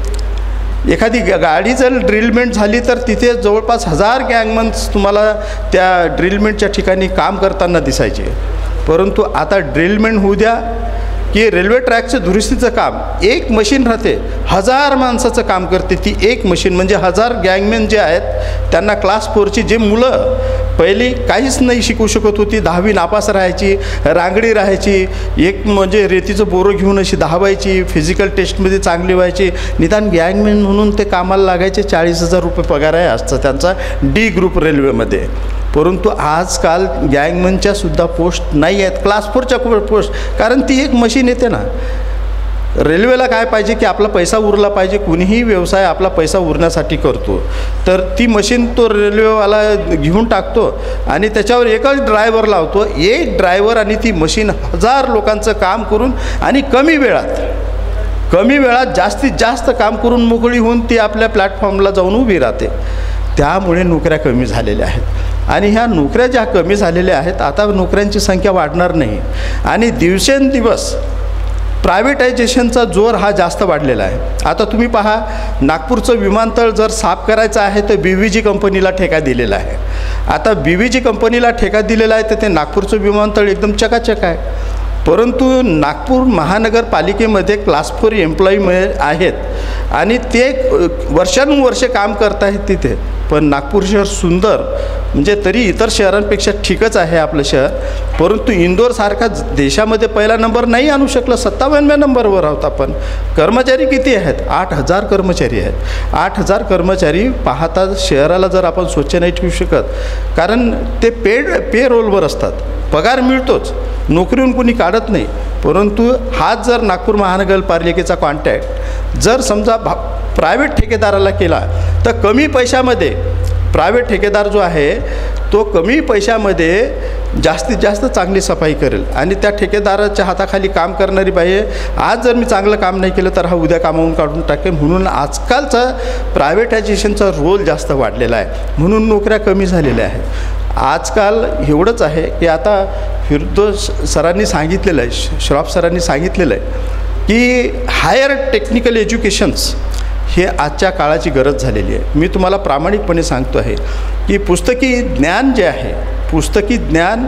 एखादी गाडी जर ड्रिलमेंट झाली तर तिथे जवळपास हजार गँगमन्स तुम्हाला त्या ड्रिलमेंटच्या ठिकाणी काम करताना दिसायचे. परंतु आता ड्रिलमेंट होऊ द्या की रेल्वे ट्रॅकचं दुरुस्तीचं काम एक मशीन राहते, हजार माणसाचं काम करते ती एक मशीन. म्हणजे हजार गँगमॅन जे आहेत त्यांना क्लास फोरची जे मुलं पहिली काहीच नाही शिकू शकत होती, दहावी नापास राहायची, रांगडी राहायची, एक म्हणजे रेतीचं बोरं घेऊन अशी धावायची, फिजिकल टेस्टमध्ये चांगली व्हायची, निदान गँगमॅन म्हणून ते कामाला लागायचे. चाळीस हजार रुपये पगार आहे असतं त्यांचा डी ग्रुप रेल्वेमध्ये. परंतु आजकाल गँगमनच्या सुद्धा पोस्ट नाही आहेत, क्लास फोरच्या पोस्ट, कारण ती एक मशीन येते ना. रेल्वेला काय पाहिजे की आपला पैसा उरला पाहिजे. कुणीही व्यवसाय आपला पैसा उरण्यासाठी करतो, तर ती मशीन तो रेल्वेवाला घेऊन टाकतो आणि त्याच्यावर एकच ड्रायव्हर लावतो. एक ड्रायव्हर आणि ती मशीन हजार लोकांचं काम करून आणि कमी वेळात कमी वेळात जास्तीत जास्त काम करून मोकळी होऊन ती आपल्या प्लॅटफॉर्मला जाऊन उभी राहते. त्यामुळे नोकऱ्या कमी झालेल्या आहेत आणि ह्या नोकऱ्या ज्या कमी झालेल्या आहेत, आता नोकऱ्यांची संख्या वाढणार नाही आणि दिवसेंदिवस प्रायव्हेटायझेशनचा जोर हा जास्त वाढलेला आहे. आता तुम्ही पहा, नागपूरचं विमानतळ जर साफ करायचं आहे तर बी व्ही जी कंपनीला ठेका दिलेला आहे. आता बी व्ही जी कंपनीला ठेका दिलेला आहे तर ते नागपूरचं विमानतळ एकदम चकाचक आहे. परंतु नागपूर महानगरपालिकेमध्ये क्लास फोर एम्प्लॉई आहेत आणि ते वर्षानुवर्षे काम करत आहेत तिथे. पण नागपूर शहर सुंदर, म्हणजे तरी इतर शहरांपेक्षा ठीकच आहे आपलं शहर, परंतु इंदोरसारखा देशामध्ये पहिला नंबर नाही आणू शकलं. सत्तावन्नव्या नंबरवर आहोत आपण. कर्मचारी किती आहेत? आठ हजार कर्मचारी आहेत. आठ हजार कर्मचारी पाहता शहराला जर आपण स्वच्छ नाही ठेवू शकत, कारण ते पेड पे रोलवर असतात, पगार मिळतोच, नोकरीहून कोणी काढत नाही. परंतु हाच जर नागपूर महानगरपालिकेचा कॉन्टॅक्ट जर समजा भा प्रायव्हेट ठेकेदाराला केला तर कमी पैशामध्ये प्रायव्हेट ठेकेदार जो आहे तो कमी पैशामध्ये जास्तीत जास्त चांगली सफाई करेल आणि त्या ठेकेदाराच्या हाताखाली काम करणारी बाई आज जर मी चांगलं काम नाही केलं तर हा उद्या कामावून काढून टाकेल. म्हणून आजकालचा प्रायव्हेटायझेशनचा रोल जास्त वाढलेला आहे, म्हणून नोकऱ्या कमी झालेल्या आहेत. आजकाल एवढंच आहे की आता फिरदोस सरांनी सांगितलेलं आहे, श्रॉफ सरांनी सांगितलेलं आहे की हायर टेक्निकल एज्युकेशन्स हे आजच्या काळाची गरज झालेली आहे. मी तुम्हाला प्रामाणिकपणे सांगतो आहे की पुस्तकी ज्ञान जे आहे, पुस्तकी ज्ञान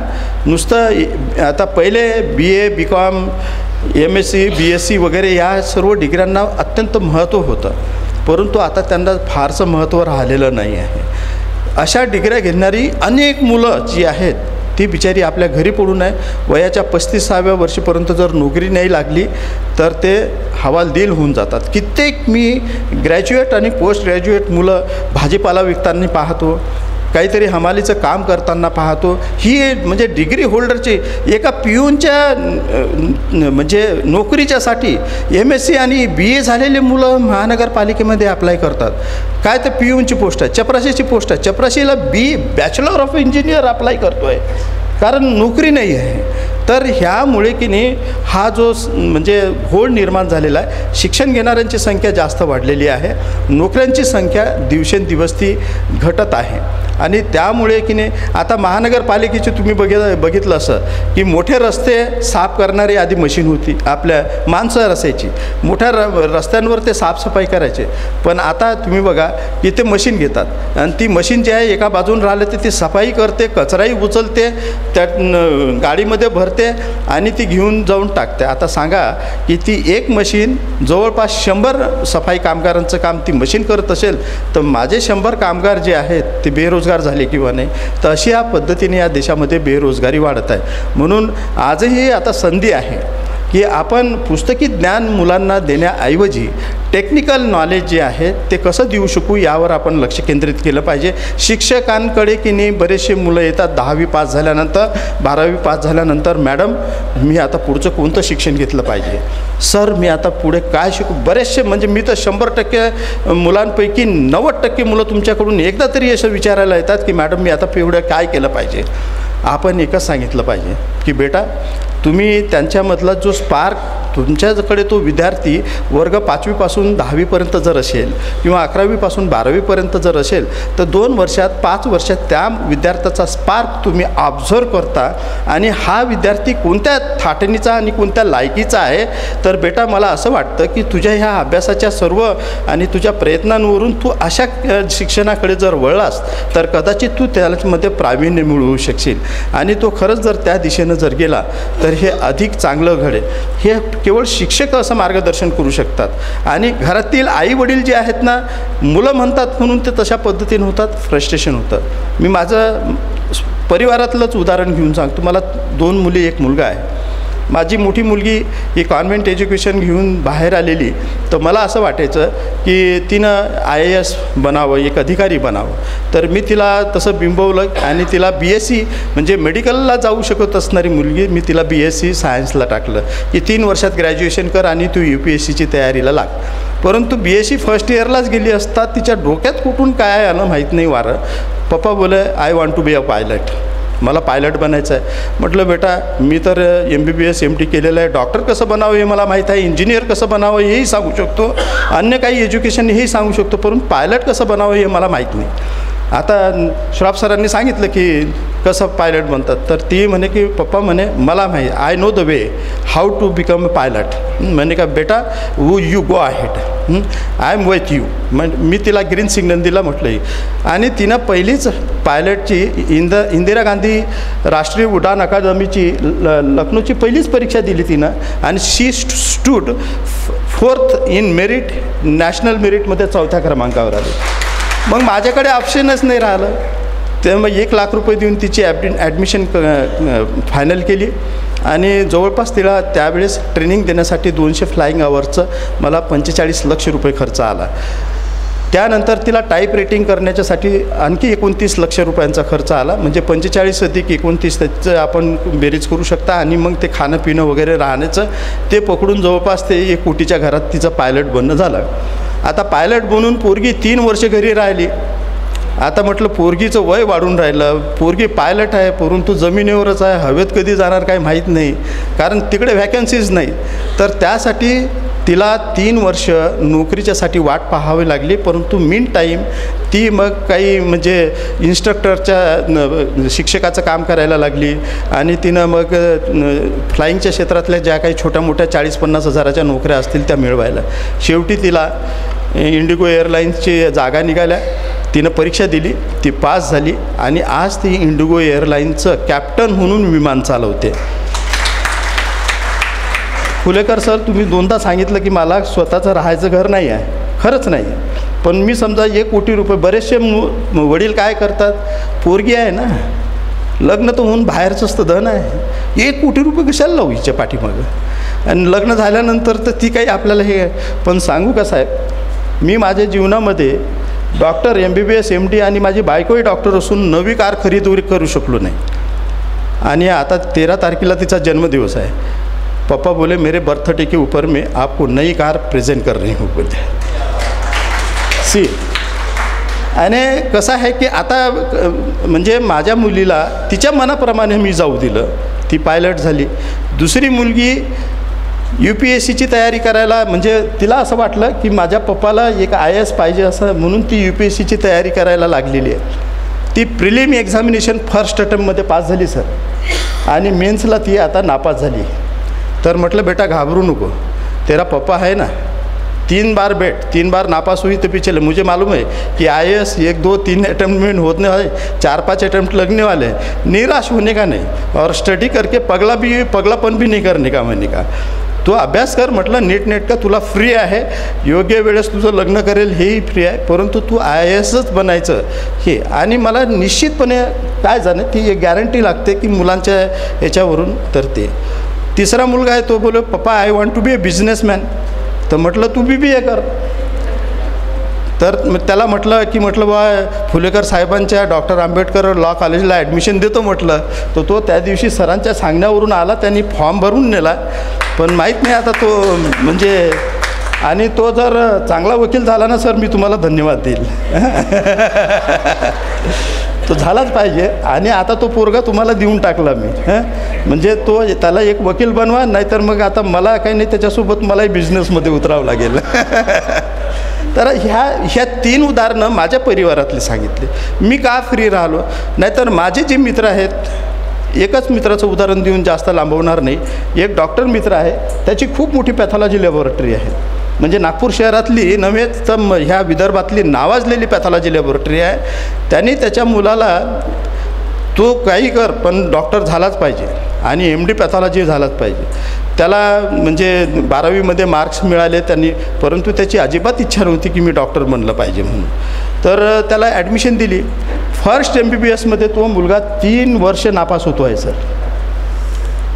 नुसतं आता पहिले B A B com M S C B S C वगैरे या सर्व डिग्र्यांना अत्यंत महत्त्व होतं, परंतु आता त्यांना फारसं महत्त्व राहिलेलं नाही आहे. अशा डिग्र्या घेणारी अनेक मुलं जी आहेत ती बिचारी आपल्या घरी पडून आहे. वयाच्या पस्तीसाव्या वर्षीपर्यंत जर नोकरी नाही लागली तर ते हवालदिल होऊन जातात. कित्येक मी ग्रॅज्युएट आणि पोस्ट ग्रॅज्युएट मुलं भाजीपाला विकताना पाहतो, काहीतरी हमालीचं काम करताना पाहतो. ही म्हणजे डिग्री होल्डरची एका पियूनच्या म्हणजे नोकरीच्यासाठी एम एस सी आणि बी ए झालेले मुलं महानगरपालिकेमध्ये अप्लाय करतात. काय तर पियूनची पोस्ट आहे, चपराशीची पोस्ट आहे, चपराशीला B bachelor of engineer apply करतो आहे, कारण नोकरी नाही आहे. तर ह्यामुळे की नाही हा जो म्हणजे घोळ निर्माण झालेला आहे, शिक्षण घेणाऱ्यांची संख्या जास्त वाढलेली आहे, नोकऱ्यांची संख्या दिवसेंदिवस ती घटत आहे. आणि त्यामुळे की नाही आता महानगरपालिकेची तुम्ही बघित बघितलं असं की मोठे रस्ते साफ करणारी आधी मशीन होती, आपल्या माणसं असायची, मोठ्या र रस्त्यांवर ते साफसफाई करायचे. पण आता तुम्ही बघा की ते मशीन घेतात आणि ती मशीन जी आहे एका बाजून राहिलं तर ती सफाई करते, कचराही उचलते, त्या गाडीमध्ये भरते आणि ती घेऊन जाऊन टाकते. आता सांगा की ती एक मशीन जवळपास शंभर सफाई कामगारांचं काम ती मशीन करत असेल तर माझे शंभर कामगार जे आहेत ते बेरोजगार झाले किंवा नाही. तर अशी या पद्धतीने या देशामध्ये बेरोजगारी वाढत आहे. म्हणून आजही आता संधी आहे की आपण पुस्तकी ज्ञान मुलांना देण्याऐवजी टेक्निकल नॉलेज जे आहे ते कसं देऊ शकू यावर आपण लक्ष केंद्रित केलं पाहिजे. शिक्षकांकडे की नाही बरेचसे मुलं येतात दहावी पास झाल्यानंतर, बारावी पास झाल्यानंतर, मॅडम मी आता पुढचं कोणतं शिक्षण घेतलं पाहिजे, सर मी आता पुढे काय शिकू. बरेचसे म्हणजे मी तर शंभर टक्के मुलांपैकी नव्वद टक्के मुलं तुमच्याकडून एकदा तरी असं विचारायला येतात की मॅडम मी आता पुढे काय केलं पाहिजे. आपण एकच सांगितलं पाहिजे की बेटा तुम्ही त्यांच्यामधला जो स्पार्क तुमच्याकडे तो विद्यार्थी वर्ग पाचवीपासून दहावीपर्यंत जर असेल किंवा अकरावीपासून बारावीपर्यंत जर असेल तर दोन वर्षात पाच वर्षात त्या विद्यार्थ्याचा स्पार्क तुम्ही ऑब्झर्व करता आणि हा विद्यार्थी कोणत्या थाटणीचा आणि कोणत्या लायकीचा आहे. तर बेटा मला असं वाटतं की तुझ्या ह्या अभ्यासाच्या सर्व आणि तुझ्या प्रयत्नांवरून तू अशा शिक्षणाकडे जर वळलास तर कदाचित तू त्यामध्ये प्रावीण्य मिळवू शकशील आणि तो खरंच जर त्या दिशेनं जर गेला तर हे अधिक चांगलं घडेल. हे केवळ शिक्षक असं मार्गदर्शन करू शकतात आणि घरातील आई वडील जे आहेत ना, मुलं म्हणतात म्हणून ते तशा पद्धतीने होतात, फ्रस्ट्रेशन होतं. मी माझं परिवारातलंच उदाहरण घेऊन सांगतो. मला दोन मुली एक मुलगा आहे. माझी मोठी मुलगी ही कॉन्व्हेंट एज्युकेशन घेऊन बाहेर आलेली, तर मला असं वाटायचं की तिनं आय ए एस बनावं, एक अधिकारी बनावं. तर मी तिला तसं बिंबवलं आणि तिला बी एस सी म्हणजे मेडिकलला जाऊ शकत असणारी मुलगी मी तिला बी एस सी सायन्सला टाकलं की तीन वर्षात ग्रॅज्युएशन कर आणि तू यू पी एस सीची तयारीला लाग. परंतु बी एस सी फर्स्ट इयरलाच गेली असता तिच्या डोक्यात कुठून काय आलं माहीत नाही वारं. पप्पा बोले I want to be a pilot, मला पायलट बनायचं आहे. म्हटलं बेटा मी तर M B B S M T केलेलं आहे, डॉक्टर कसं बनावं हे मला माहीत आहे, इंजिनियर कसं बनावं हेही सांगू शकतो, अन्य काही एज्युकेशन हेही सांगू शकतो, परंतु पायलट कसं बनावं हे मला माहीत नाही. आता श्रॉफ सरांनी सांगितलं की कसं पायलट बनतात, तर ती म्हणे की पप्पा म्हणे मला माहीत, I know the way how to become a pilot. म्हणे का बेटा वू you go ahead, I am with you. म्हण मी तिला ग्रीन सिग्नल दिला म्हटलं. आणि तिनं पहिलीच पायलटची इंद इंदिरा गांधी राष्ट्रीय उड्डाण अकादमीची ल लखनौची पहिलीच परीक्षा दिली तिनं आणि she stood fourth in merit, national मेरिटमध्ये चौथ्या क्रमांकावर आली. मग माझ्याकडे ऑप्शनच नाही राहिलं, तर मग एक लाख रुपये देऊन तिची ॲड ॲडमिशन फायनल केली आणि जवळपास तिला त्यावेळेस ट्रेनिंग देण्यासाठी दोनशे फ्लाईंग अवर्सचं मला पंचेचाळीस लक्ष रुपये खर्च आला. त्यानंतर तिला टाईप रेटिंग करण्याच्यासाठी आणखी एकोणतीस लक्ष रुपयांचा खर्च आला. म्हणजे पंचेचाळीस अधिक एकोणतीस त्याचं आपण बेरीज करू शकता. आणि मग ते खाणं पिणं वगैरे राहण्याचं ते पकडून जवळपास ते एक कोटीच्या घरात तिचं पायलट बनणं झालं. आता पायलट बनून पोरगी तीन वर्ष घरी राहिली. आता म्हटलं पोरगीचं वय वाढून राहिलं, पोरगी पायलट आहे परंतु जमिनीवरच आहे, हवेत कधी जाणार काही माहीत नाही, कारण तिकडे व्हॅकन्सीज नाही. तर त्यासाठी तिला तीन वर्ष नोकरीच्यासाठी वाट पाहावी लागली. परंतु मीन टाईम ती मग काही म्हणजे इन्स्ट्रक्टरच्या शिक्षकाचं काम करायला लागली आणि तिनं मग फ्लाईंगच्या क्षेत्रातल्या ज्या काही छोट्या मोठ्या चाळीस पन्नास हजाराच्या नोकऱ्या असतील त्या मिळवायला. शेवटी तिला इंडिगो एअरलाईन्सची जागा निघाल्या. तिनं परीक्षा दिली, ती पास झाली आणि आज ती इंडिगो एअरलाईन्सचं कॅप्टन म्हणून विमान चालवते. फुलेकर सर, तुम्ही दोनदा सांगितलं की मला स्वतःचं राहायचं घर नाही आहे. खरंच नाही आहे, पण मी समजा एक कोटी रुपये, बरेचसे मु वडील काय करतात, पोरगी आहे ना, लग्न तर होऊन बाहेरचंच तर धन आहे, एक कोटी रुपये कशाला लावू हिच्या पाठीमागं, आणि लग्न झाल्यानंतर तर ती काही आपल्याला हे. पण सांगू का साहेब, मी माझ्या जीवनामध्ये doctor M B B S M D आणि माझी बायकोही डॉक्टर असून नवी कार खरेदी करू शकलो नाही. आणि आता तेरा तारखेला तिचा जन्मदिवस आहे. पापा बोले मेरे बर्थडे के ऊपर में आपको नई कार प्रेजेंट कर रही हूँ बोलते. सी आणि कसं आहे की आता म्हणजे माझ्या मुलीला तिच्या मनाप्रमाणे मी जाऊ दिलं, ती पायलट झाली. दुसरी मुलगी यू पी एस सीची तयारी करायला, म्हणजे तिला असं वाटलं की माझ्या पप्पाला एक आय ए एस पाहिजे असं, म्हणून ती यू पी एस सीची तयारी करायला लागलेली आहे. ती प्रिलिम एक्झामिनेशन फर्स्ट अटेम्प्टमध्ये पास झाली सर, आणि मेन्सला ती आता नापास झाली. तर म्हटलं बेटा घाबरू नको, तेरा पप्पा है ना, तीन बार बैठ, तीन बार नापास हुई तो भी चले. मुझे मालूम है कि आई ए एस एक दो तीन अटैम्प्ट में होने वाले, चार पांच अटैम्प्ट लगने वाले हैं. निराश होने का नहीं, और स्टडी करके पगला भी पगलापन भी नहीं करने का. मैंने कहा तू अभ्यास कर, म्हटलं नीट नेट का, तुला फ्री आहे, योग्य वेळेस तुझं लग्न करेल हेही फ्री आहे, परंतु तू आय ए एसच बनायचं हे. आणि मला निश्चितपणे काय जाणे ती एक गॅरंटी लागते की मुलांच्या याच्यावरून. तर ते तिसरा मुलगा आहे तो बोले पप्पा I want to be a businessman. तर म्हटलं तू बी बी ए कर. तर त्याला म्हटलं की म्हटलं बा फुलेकर साहेबांच्या डॉक्टर आंबेडकर लॉ कॉलेजला ॲडमिशन देतो म्हटलं. तर तो त्या दिवशी सरांच्या सांगण्यावरून आला, त्यांनी फॉर्म भरून नेला. पण माहीत नाही आता तो म्हणजे, आणि तो जर चांगला वकील झाला ना सर, मी तुम्हाला धन्यवाद देईल. तो झालाच पाहिजे. आणि आता तो पोरगा तुम्हाला देऊन टाकला मी, हां म्हणजे तो त्याला एक वकील बनवा, नाहीतर मग आता मला काही नाही, त्याच्यासोबत मलाही बिझनेसमध्ये उतरावं लागेल. तर ह्या ह्या तीन उदाहरणं माझ्या परिवारातली सांगितली. मी का फ्री राहिलो, नाहीतर माझे जे मित्र आहेत, एकच मित्राचं उदाहरण देऊन जास्त लांबवणार नाही. एक डॉक्टर मित्र आहे, त्याची खूप मोठी पॅथॉलॉजी लॅबोरेटरी आहे, म्हणजे नागपूर शहरातली नव्हे तर ह्या विदर्भातली नावाजलेली पॅथॉलॉजी लॅबोरेटरी आहे. त्यांनी त्याच्या मुलाला तो काही कर पण डॉक्टर झालाच पाहिजे आणि एम डी पॅथॉलॉजी झालाच पाहिजे. त्याला म्हणजे बारावीमध्ये मार्क्स मिळाले त्यांनी, परंतु त्याची अजिबात इच्छा नव्हती की मी डॉक्टर बनलं पाहिजे म्हणून. तर त्याला ॲडमिशन दिली. फर्स्ट एम बी बी एसमध्ये तो मुलगा तीन वर्ष नापास होतो आहे सर.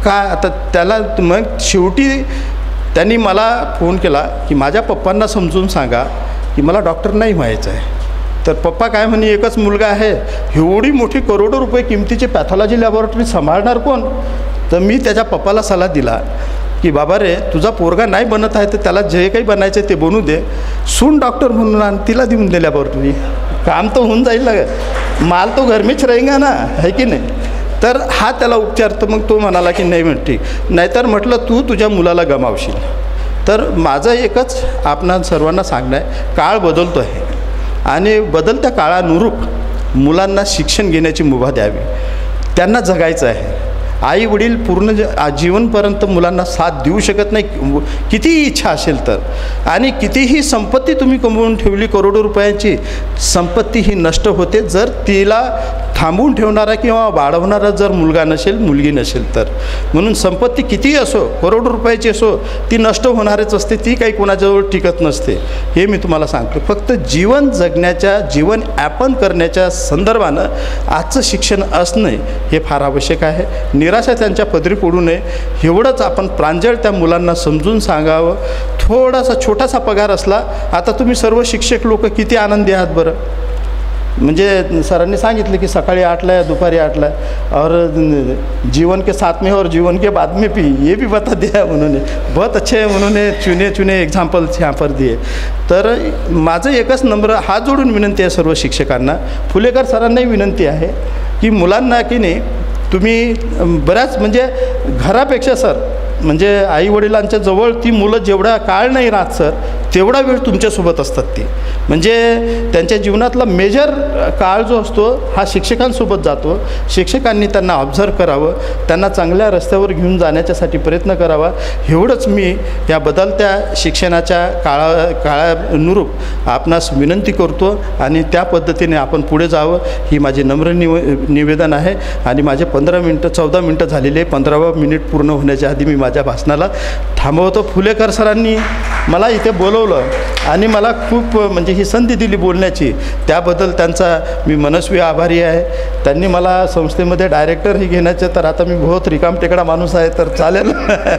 काय आता त्याला मग शेवटी त्यांनी मला फोन केला की माझ्या पप्पांना समजून सांगा की मला डॉक्टर नाही व्हायचं आहे. तर पप्पा काय म्हणे, एकच मुलगा आहे, एवढी मोठी करोडो रुपये किमतीची पॅथॉलॉजी लॅबोरेटरी सांभाळणार कोण? तर मी त्याच्या पप्पाला सल्ला दिला की बाबा रे, तुझा पोरगा नाही बनत आहे तर त्याला जे काही बनायचं ते बनू दे, सून डॉक्टर म्हणून आणि तिला देऊन दे लॅबोरेटरी, काम तर होऊन जाईल ना, माल तो घर मीच रहेगा ना, है की नाही. तर हा त्याला उपचार. तर मग तो म्हणाला की नाही म्हण ठीक, नाहीतर म्हटलं तू तुझ्या मुलाला गमावशील. तर माझं एकच आपणा सर्वांना सांगणं आहे, काळ बदलतो आहे आणि बदलत्या काळानुरूप मुलांना शिक्षण घेण्याची मुभा द्यावी, त्यांना जगायचं आहे. आई वडील पूर्ण ज जीवनपर्यंत मुलांना साथ देऊ शकत नाही, कितीही इच्छा असेल तर. आणि कितीही संपत्ती तुम्ही कमवून ठेवली, करोडो रुपयांची संपत्ती ही नष्ट होते जर तिला थांबवून ठेवणारा किंवा वाढवणारा जर मुलगा नसेल, मुलगी नसेल तर. म्हणून संपत्ती कितीही असो, करोडो रुपयाची असो, ती नष्ट होणारच असते, ती काही कोणाजवळ टिकत नसते. हे मी तुम्हाला सांगतो. फक्त जीवन जगण्याच्या, जीवन यापन करण्याच्या संदर्भानं आजचं शिक्षण असणं हे फार आवश्यक आहे. निराशा त्यांच्या पदरी पडू नये एवढंच आपण प्रांजळ त्या मुलांना समजून सांगावं. थोडासा छोटासा पगार असला, आता तुम्ही सर्व शिक्षक लोक किती आनंदी आहात बरं. म्हणजे सरांनी सांगितलं की सकाळी आठला आहे, दुपारी आठला आहे, और जीवन के साथ में और जीवन के बाद में भी ये भी बता दिया उन्होंने, बहुत अच्छे उन्होंने चुने चुने एग्जाम्पल्स यहाँ पर दिए. तर माझं एकच नम्र हात जोडून विनंती आहे सर्व शिक्षकांना, फुलेकर सरांनाही विनंती आहे की मुलांना की नाही तुम्ही बऱ्याच म्हणजे घरापेक्षा सर म्हणजे आईवडिलांच्या जवळ ती मुलं जेवढा काळ नाही राहत सर, तेवढा वेळ तुमच्यासोबत असतात ती. म्हणजे त्यांच्या जीवनातला मेजर काळ जो असतो हा शिक्षकांसोबत जातो. शिक्षकांनी त्यांना ऑब्झर्व करावं, त्यांना चांगल्या रस्त्यावर घेऊन जाण्याच्यासाठी प्रयत्न करावा. एवढंच मी या बदलत्या शिक्षणाच्या काळा काळानुरूप आपणास विनंती करतो आणि त्या पद्धतीने आपण पुढे जावं ही माझी नम्र निव निवेदन आहे. आणि माझे पंधरा मिनटं चौदा मिनटं झालेले, पंधरावा मिनिट पूर्ण होण्याच्या आधी मी माझ्या भाषणाला थांबवतो. फुलेकर सरांनी मला इथे बोलवलं आणि मला खूप म्हणजे ही संधी दिली बोलण्याची, त्याबद्दल त्यांचा मी मनस्वी आभारी आहे. त्यांनी मला संस्थेमध्ये डायरेक्टरही घेण्याचे, तर आता मी बहुत रिकामटेकडा माणूस आहे तर चालेल.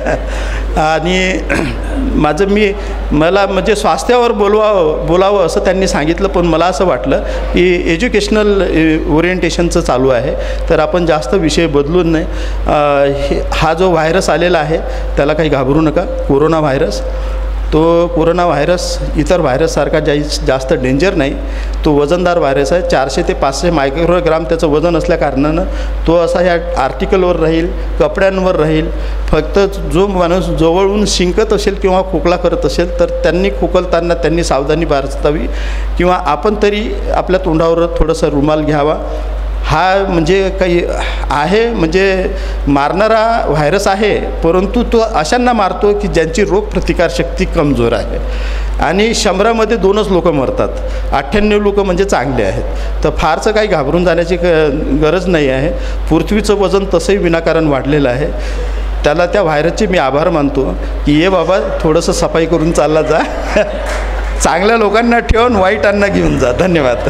आणि माझं मी मला म्हणजे स्वास्थ्यावर बोलवावं बोलावं असं त्यांनी सांगितलं, पण मला असं वाटलं की एज्युकेशनल ओरिएंटेशनचं चालू आहे तर आपण जास्त विषय बदलून नाही. हा जो व्हायरस आलेला आहे त्याला काही घाबरू नका. कोरोना व्हायरस, तो कोरोना व्हायरस इतर व्हायरससारखा जा जास्त डेंजर नाही. तो वजनदार व्हायरस आहे. चारशे ते पाचशे मायक्रोग्राम त्याचं वजन असल्याकारणानं तो असा ह्या आर्टिकलवर राहील, कपड्यांवर राहील. फक्त जो माणूस जवळून शिंकत असेल किंवा खोकला करत असेल तर त्यांनी खोकलताना त्यांनी सावधानी बाळगावी किंवा आपण तरी आपल्या तोंडावर थोडंसं रुमाल घ्यावा. हा म्हणजे काही आहे म्हणजे मारणारा व्हायरस आहे, परंतु तो अशांना मारतो की ज्यांची रोगप्रतिकारशक्ती कमजोर आहे. आणि शंभरामध्ये दोनच लोक मरतात, अठ्ठ्याण्णव लोक म्हणजे चांगले आहेत. तर फारसं काही घाबरून जाण्याची ग गरज नाही आहे. पृथ्वीचं वजन तसंही विनाकारण वाढलेलं आहे. त्याला त्या व्हायरसचे मी आभार मानतो की ये बाबा थोडंसं सफाई करून चालला जा, चांगल्या लोकांना ठेवून वाईटांना घेऊन जा. धन्यवाद.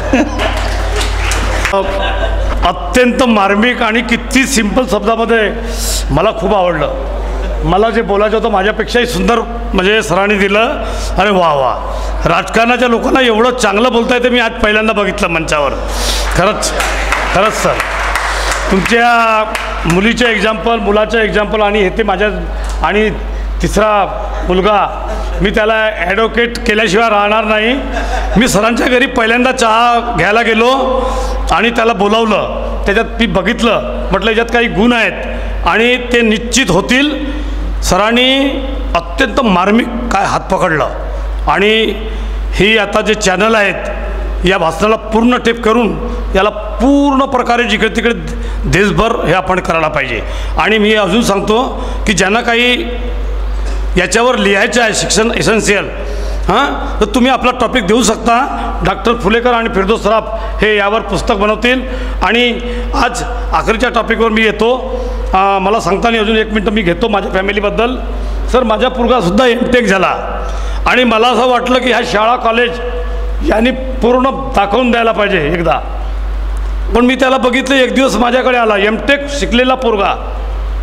अत्यंत मार्मिक आणि किती सिंपल शब्दामध्ये मला खूप आवडलं. मला जे बोलायचं होतं माझ्यापेक्षाही सुंदर म्हणजे सरांनी दिलं. अरे वा वा, राजकारणाच्या लोकांना एवढं चांगलं बोलता येतं मी आज पहिल्यांदा बघितलं मंचावर. खरंच खरंच सर, तुमच्या मुलीचे एक्झाम्पल, मुलाचं एक्झाम्पल आणि हे ते माझ्या आणि तिसरा मुलगा मी त्याला ॲडव्होकेट केल्याशिवाय राहणार नाही. मी सरांच्या घरी पहिल्यांदा चहा घ्यायला गेलो आणि त्याला बोलावलं. त्याच्यात मी बघितलं, म्हटलं याच्यात काही गुण आहेत आणि ते निश्चित होतील. सरांनी अत्यंत मार्मिक काय हात पकडलं आणि ही आता जे चॅनल आहेत या भाषणाला पूर्ण टेप करून याला पूर्ण प्रकारे जिकडे तिकडे देशभर हे आपण करायला पाहिजे. आणि मी अजून सांगतो की ज्यांना काही याच्यावर लिहायचं आहे शिक्षण एसेन्शियल, हां, तर तुम्ही आपला टॉपिक देऊ शकता. डॉक्टर फुलेकर आणि फिरदौस सराफ हे यावर पुस्तक बनवतील. आणि आज आखरीच्या टॉपिकवर मी येतो. मला सांगताना अजून एक मिनटं मी घेतो माझ्या फॅमिलीबद्दल. सर, माझा पोरगासुद्धा एम टेक झाला आणि मला असं वाटलं की ह्या शाळा कॉलेज यांनी पूर्ण दाखवून द्यायला पाहिजे एकदा. पण मी त्याला बघितलं, एक दिवस माझ्याकडे आला एम टेक शिकलेला पोरगा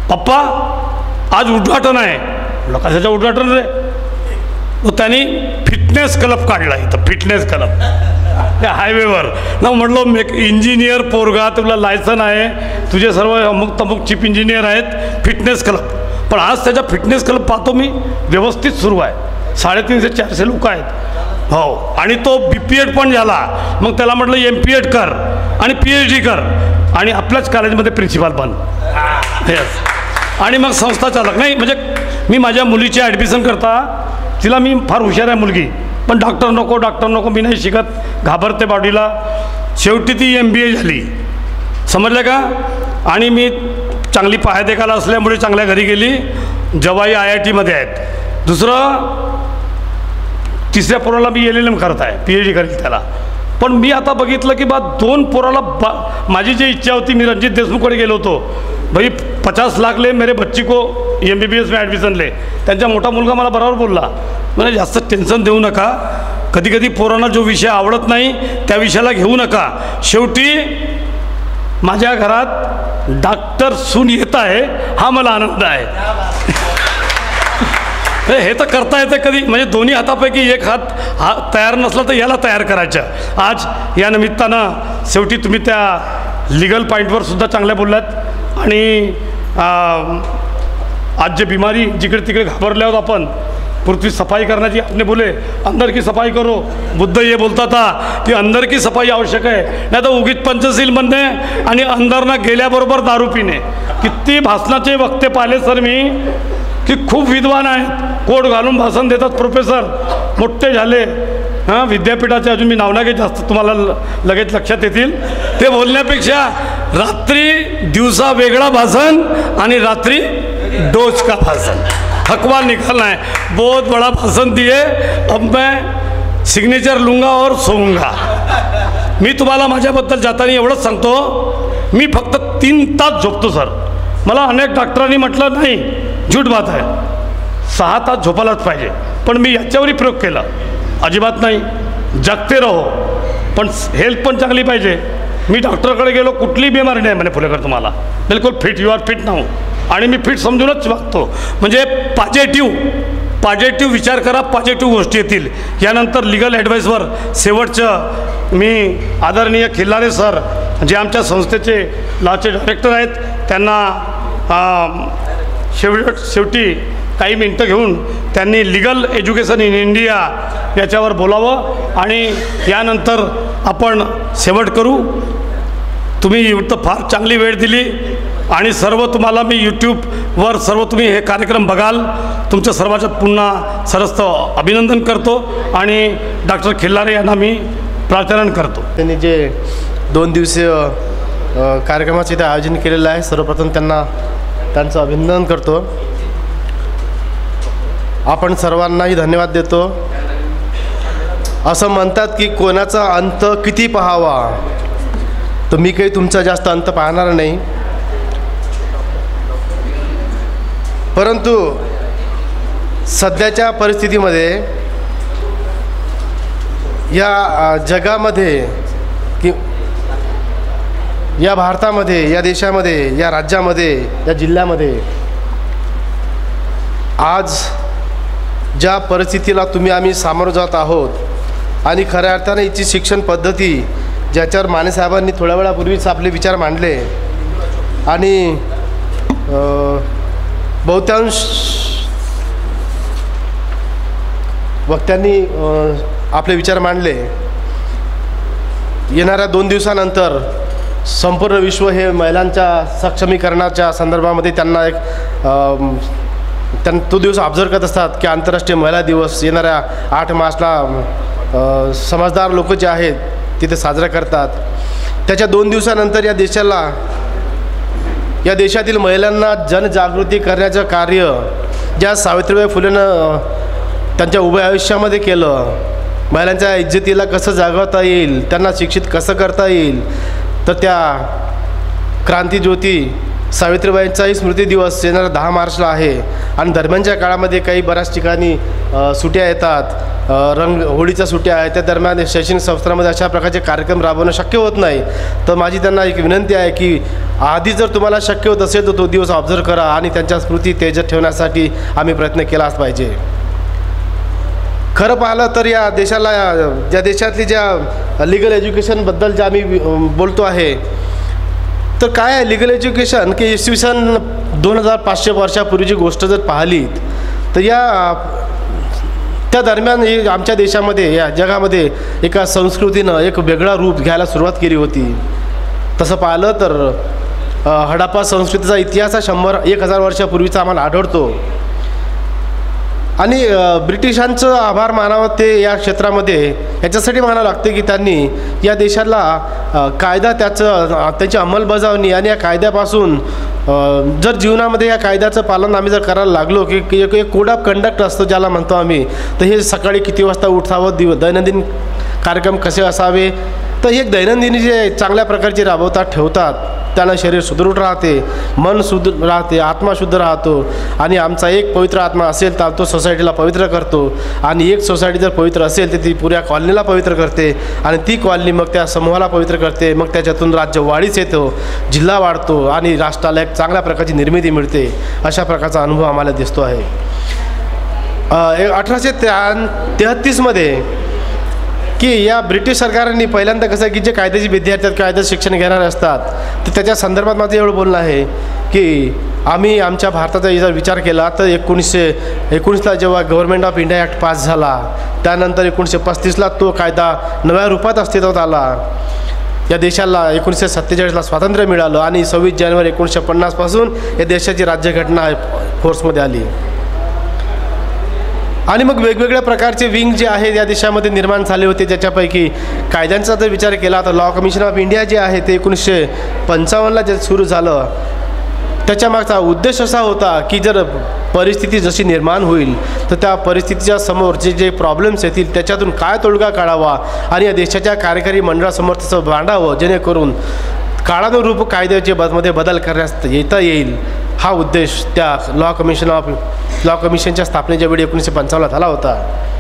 पप्पा आज उद्घाटन आहे. म्हटलं कशाचं उद्घाटन रे? तो त्यांनी फिटनेस क्लब काढला इथं, फिटनेस क्लब त्या हायवेवर ना. म्हटलं मेक इंजिनियर पोरगा, तुला लायसन आहे, तुझे सर्व अमुक तमुक चीफ इंजिनियर आहेत, फिटनेस क्लब. पण आज त्याच्या फिटनेस क्लब पाहतो मी व्यवस्थित सुरू आहे, साडेतीनशे चारशे लोक आहेत हो. आणि तो बी पी एड पण झाला. मग त्याला म्हटलं एम पी एड कर आणि पी एच डी कर आणि आपल्याच कॉलेजमध्ये प्रिन्सिपाल बन. येस. आणि मग संस्था चालक नाही. म्हणजे मी माझ्या मुलीची ॲडमिशन करता, तिला मी फार हुशार आहे मुलगी, पण डॉक्टर नको डॉक्टर नको मी नाही शिकत, घाबरते बॉडीला. शेवटी ती एम बी ए झाली, समजलं का. आणि मी चांगली पायादेकाला असल्यामुळे चांगल्या घरी गेली. जवाई आय आय टीमध्ये आहेत. दुसरं तिसऱ्या पोराला मी एल एल एम करत आहे, पी एच डी करेल त्याला. पण मी आता बघितलं की बा दोन पोराला बा माझी जी इच्छा होती, मी रणजित देशमुखकडे गेलो होतो, भाई पचास लाख ले मेरे बच्ची को एम बी बी एस में ॲडमिशन ले. त्यांचा मोठा मुलगा मला बरोबर बोलला, म्हणजे जास्त टेन्शन देऊ नका, कधी कधी पोरांना जो विषय आवडत नाही त्या विषयाला घेऊ नका. शेवटी माझ्या घरात डॉक्टर सून येत आहे, हा मला आनंद आहे. हे तर करता येतं कधी, म्हणजे दोन्ही हातापैकी एक हात हा तयार नसला तर याला तयार करायचं. आज या निमित्तानं शेवटी तुम्ही त्या लिगल पॉईंटवर सुद्धा चांगल्या बोललात. आणि आज जे बिमारी जिकडे तिकडे घाबरले आहोत आपण, पृथ्वी सफाई करण्याची आपने बोले अंदर की सफाई करो. बुद्ध ये बोलता था की अंदर की सफाई आवश्यक आहे, नाही तर उगीच पंचशील म्हणणे आणि अंदरनं गेल्याबरोबर दारू पिणे. किती भाषणाचे वक्ते पाहिले सर मी की खूप विद्वान आहेत, कोट घालून भाषण देतात, प्रोफेसर मोठे झाले हां विद्यापीठाचे, अजून मी नाव नाही घेत जास्त, तुम्हाला लगेच लक्षात येतील. ते बोलण्यापेक्षा रात्री दिवसा वेगळा भाषण आणि रात्री डोज का भाषण, थकवा निकलना है. बहुत बड़ा भाषण दिए, अब मैं सिग्नेचर लूँगा और सोऊंगा. मी तुम्हाला माझ्याबद्दल जाताना एवढंच सांगतो, मी फक्त तीन तास झोपतो सर. मला अनेक डॉक्टरांनी म्हटलं नाही, झूठ बात आहे, सहा तास झोपायलाच पाहिजे. पण मी याच्यावरही प्रयोग केला, अजिबात नाही, जगते रहो, पण हेल्थ पण चांगली पाहिजे. मी डॉक्टरकडे गेलो, कुठलीही बिमारी नाही म्हणे फुलेकर तुम्हाला, बिलकुल fit, you are fit now. आणि मी फिट समजूनच वागतो. म्हणजे पॉझिटिव्ह पॉझिटिव्ह विचार करा, पॉझिटिव्ह गोष्टी येतील. यानंतर लिगल ॲडवाईसवर शेवटचं मी आदरणीय खिल्लारे सर जे आमच्या संस्थेचे लॉचे डायरेक्टर आहेत, त्यांना शेवट शेवटी काही मिनटं घेऊन त्यांनी लिगल एज्युकेशन इन इंडिया याच्यावर बोलावं आणि यानंतर आपण शेवट करू. तुम्ही इथं फार चांगली वेळ दिली आणि सर्व तुम्हाला मी यूट्यूबवर सर्व तुम्ही हे कार्यक्रम बघाल. तुमचं सर्वांचं पुन्हा सरस्त अभिनंदन करतो आणि डॉक्टर खिल्लारे यांना मी प्रार्थना करतो. त्यांनी जे दोन दिवसीय कार्यक्रमाचे इथे आयोजन केलेलं आहे, सर्वप्रथम त्यांना त्यांचं अभिनंदन करतो. आपण सर्वांनाही धन्यवाद देतो. असं म्हणतात की कोणाचा अंत किती पाहावा, तर मी काही तुमचा जास्त अंत पाहणार नाही, परंतु सध्याच्या परिस्थितीमध्ये या जगामध्ये की या भारतामध्ये, या देशामध्ये, या राज्यामध्ये, या जिल्ह्यामध्ये आज ज्या परिस्थितीला तुम्ही आम्ही सामोरं जात आहोत आणि खऱ्या अर्थाने हिची शिक्षण पद्धती ज्याच्यावर मानेसाहेबांनी थोड्या वेळापूर्वीच आपले विचार मांडले आणि बहुतांश वक्त्यांनी आपले विचार मांडले. येणाऱ्या दोन दिवसानंतर संपूर्ण विश्व हे महिलांच्या सक्षमीकरणाच्या संदर्भामध्ये त्यांना एक त्यांना तो दिवस ऑब्झर्व करत असतात की आंतरराष्ट्रीय महिला दिवस येणाऱ्या आठ मार्चला समजदार लोक जे आहेत तिथे साजरा करतात. त्याच्या दोन दिवसानंतर या देशाला या देशातील महिलांना जनजागृती करण्याचं कार्य ज्या सावित्रीबाई फुलेनं त्यांच्या उभ्या आयुष्यामध्ये केलं, महिलांच्या इज्जतीला कसं जागवता येईल, त्यांना शिक्षित कसं करता येईल, तर त्या क्रांतीज्योती सावित्रीबाईंचाही स्मृती दिवस येणारा दहा मार्चला आहे. आणि दरम्यानच्या काळामध्ये काही बऱ्याच ठिकाणी सुट्या येतात, रंग होळीच्या सुट्ट्या आहेत त्या दरम्यान शैक्षणिक संस्थांमध्ये अशा प्रकारचे कार्यक्रम राबवणं शक्य होत नाही. तर माझी त्यांना एक विनंती आहे की आधी जर तुम्हाला शक्य होत असेल तर तो दिवस ऑब्झर्व करा आणि त्यांच्या स्मृती तेजत ठेवण्यासाठी आम्ही प्रयत्न केलाच पाहिजे. खरं पाहिलं तर या देशाला ज्या देशातली ज्या लिगल एज्युकेशनबद्दल ज्या आम्ही बोलतो आहे तर काय आहे लिगल एज्युकेशन की इसवी सन दोन हजार पाचशे वर्षापूर्वीची गोष्ट जर पाहिली तर या त्या दरम्यान ही आमच्या देशामध्ये या जगामध्ये एका संस्कृतीनं एक वेगळा रूप घ्यायला सुरुवात केली होती. तसं पाहिलं तर हडप्पा संस्कृतीचा इतिहास हा शंभर एक हजार वर्षापूर्वीचा आम्हाला आढळतो आणि ब्रिटिशांचं आभार मानावं ते या क्षेत्रामध्ये याच्यासाठी म्हणावं लागते की त्यांनी या देशाला कायदा त्याचं त्याची अंमलबजावणी आणि या कायद्यापासून जर जीवनामध्ये या कायद्याचं पालन आम्ही जर करायला लागलो की एक एक कोड ऑफ कंडक्ट असतो ज्याला म्हणतो आम्ही तर हे सकाळी किती वाजता उठावं दिव दैनंदिन कार्यक्रम कसे असावे तर एक दैनंदिन जे चांगल्या प्रकारचे राबवतात ठेवतात त्यानं शरीर सुदृढ राहते, मन शुद्ध राहते, आत्मा शुद्ध राहतो आणि आमचा एक पवित्र आत्मा असेल तर तो सोसायटीला पवित्र करतो आणि एक सोसायटी जर पवित्र असेल तर ती पुऱ्या कॉलनीला पवित्र करते आणि ती कॉलनी मग त्या समूहाला पवित्र करते. मग त्याच्यातून राज्य वाढीच येतो, जिल्हा वाढतो आणि राष्ट्राला एक चांगल्या प्रकारची निर्मिती मिळते. अशा प्रकारचा अनुभव आम्हाला दिसतो आहे. अठराशे त्या तेहत्तीसमध्ये की या ब्रिटिश सरकारने पहिल्यांदा कसं की जे कायद्याचे विद्यार्थी आहेत कायद्याचं शिक्षण घेणारे असतात तर त्याच्या संदर्भात माझं एवढं बोलणं आहे की आम्ही आमच्या भारताचा जर विचार केला तर एकोणीसशे एकोणीसला जेव्हा government of India act pass झाला त्यानंतर एकोणीसशे पस्तीसला तो कायदा नव्या रूपात अस्तित्वात आला. या देशाला एकोणीसशे सत्तेचाळीसला स्वातंत्र्य मिळालं आणि सव्वीस जानेवारी एकोणीसशे पन्नासपासून या देशाची राज्यघटना फोर्समध्ये आली आणि मग वेगवेगळ्या प्रकारचे विंग जे आहे या देशामध्ये निर्माण झाले होते. ज्याच्यापैकी कायद्यांचा जर विचार केला तर लॉ कमिशन ऑफ इंडिया जे आहे ते एकोणीसशे पंचावन्नला जे सुरू झालं त्याच्यामागचा उद्देश असा होता की जर परिस्थिती जशी निर्माण होईल तर त्या परिस्थितीच्या समोर जे जे प्रॉब्लेम्स येतील त्याच्यातून काय तोडगा काढावा आणि या देशाच्या कार्यकारी मंडळासमोर तसं मांडावं जेणेकरून काळानुरूप कायद्याचे मध्ये बदल करण्यास येता येईल. हा उद्देश त्या लॉ कमिशन ऑफ लॉ कमिशनच्या स्थापनेच्या वेळी एकोणीसशे पंचावन्नला झाला होता.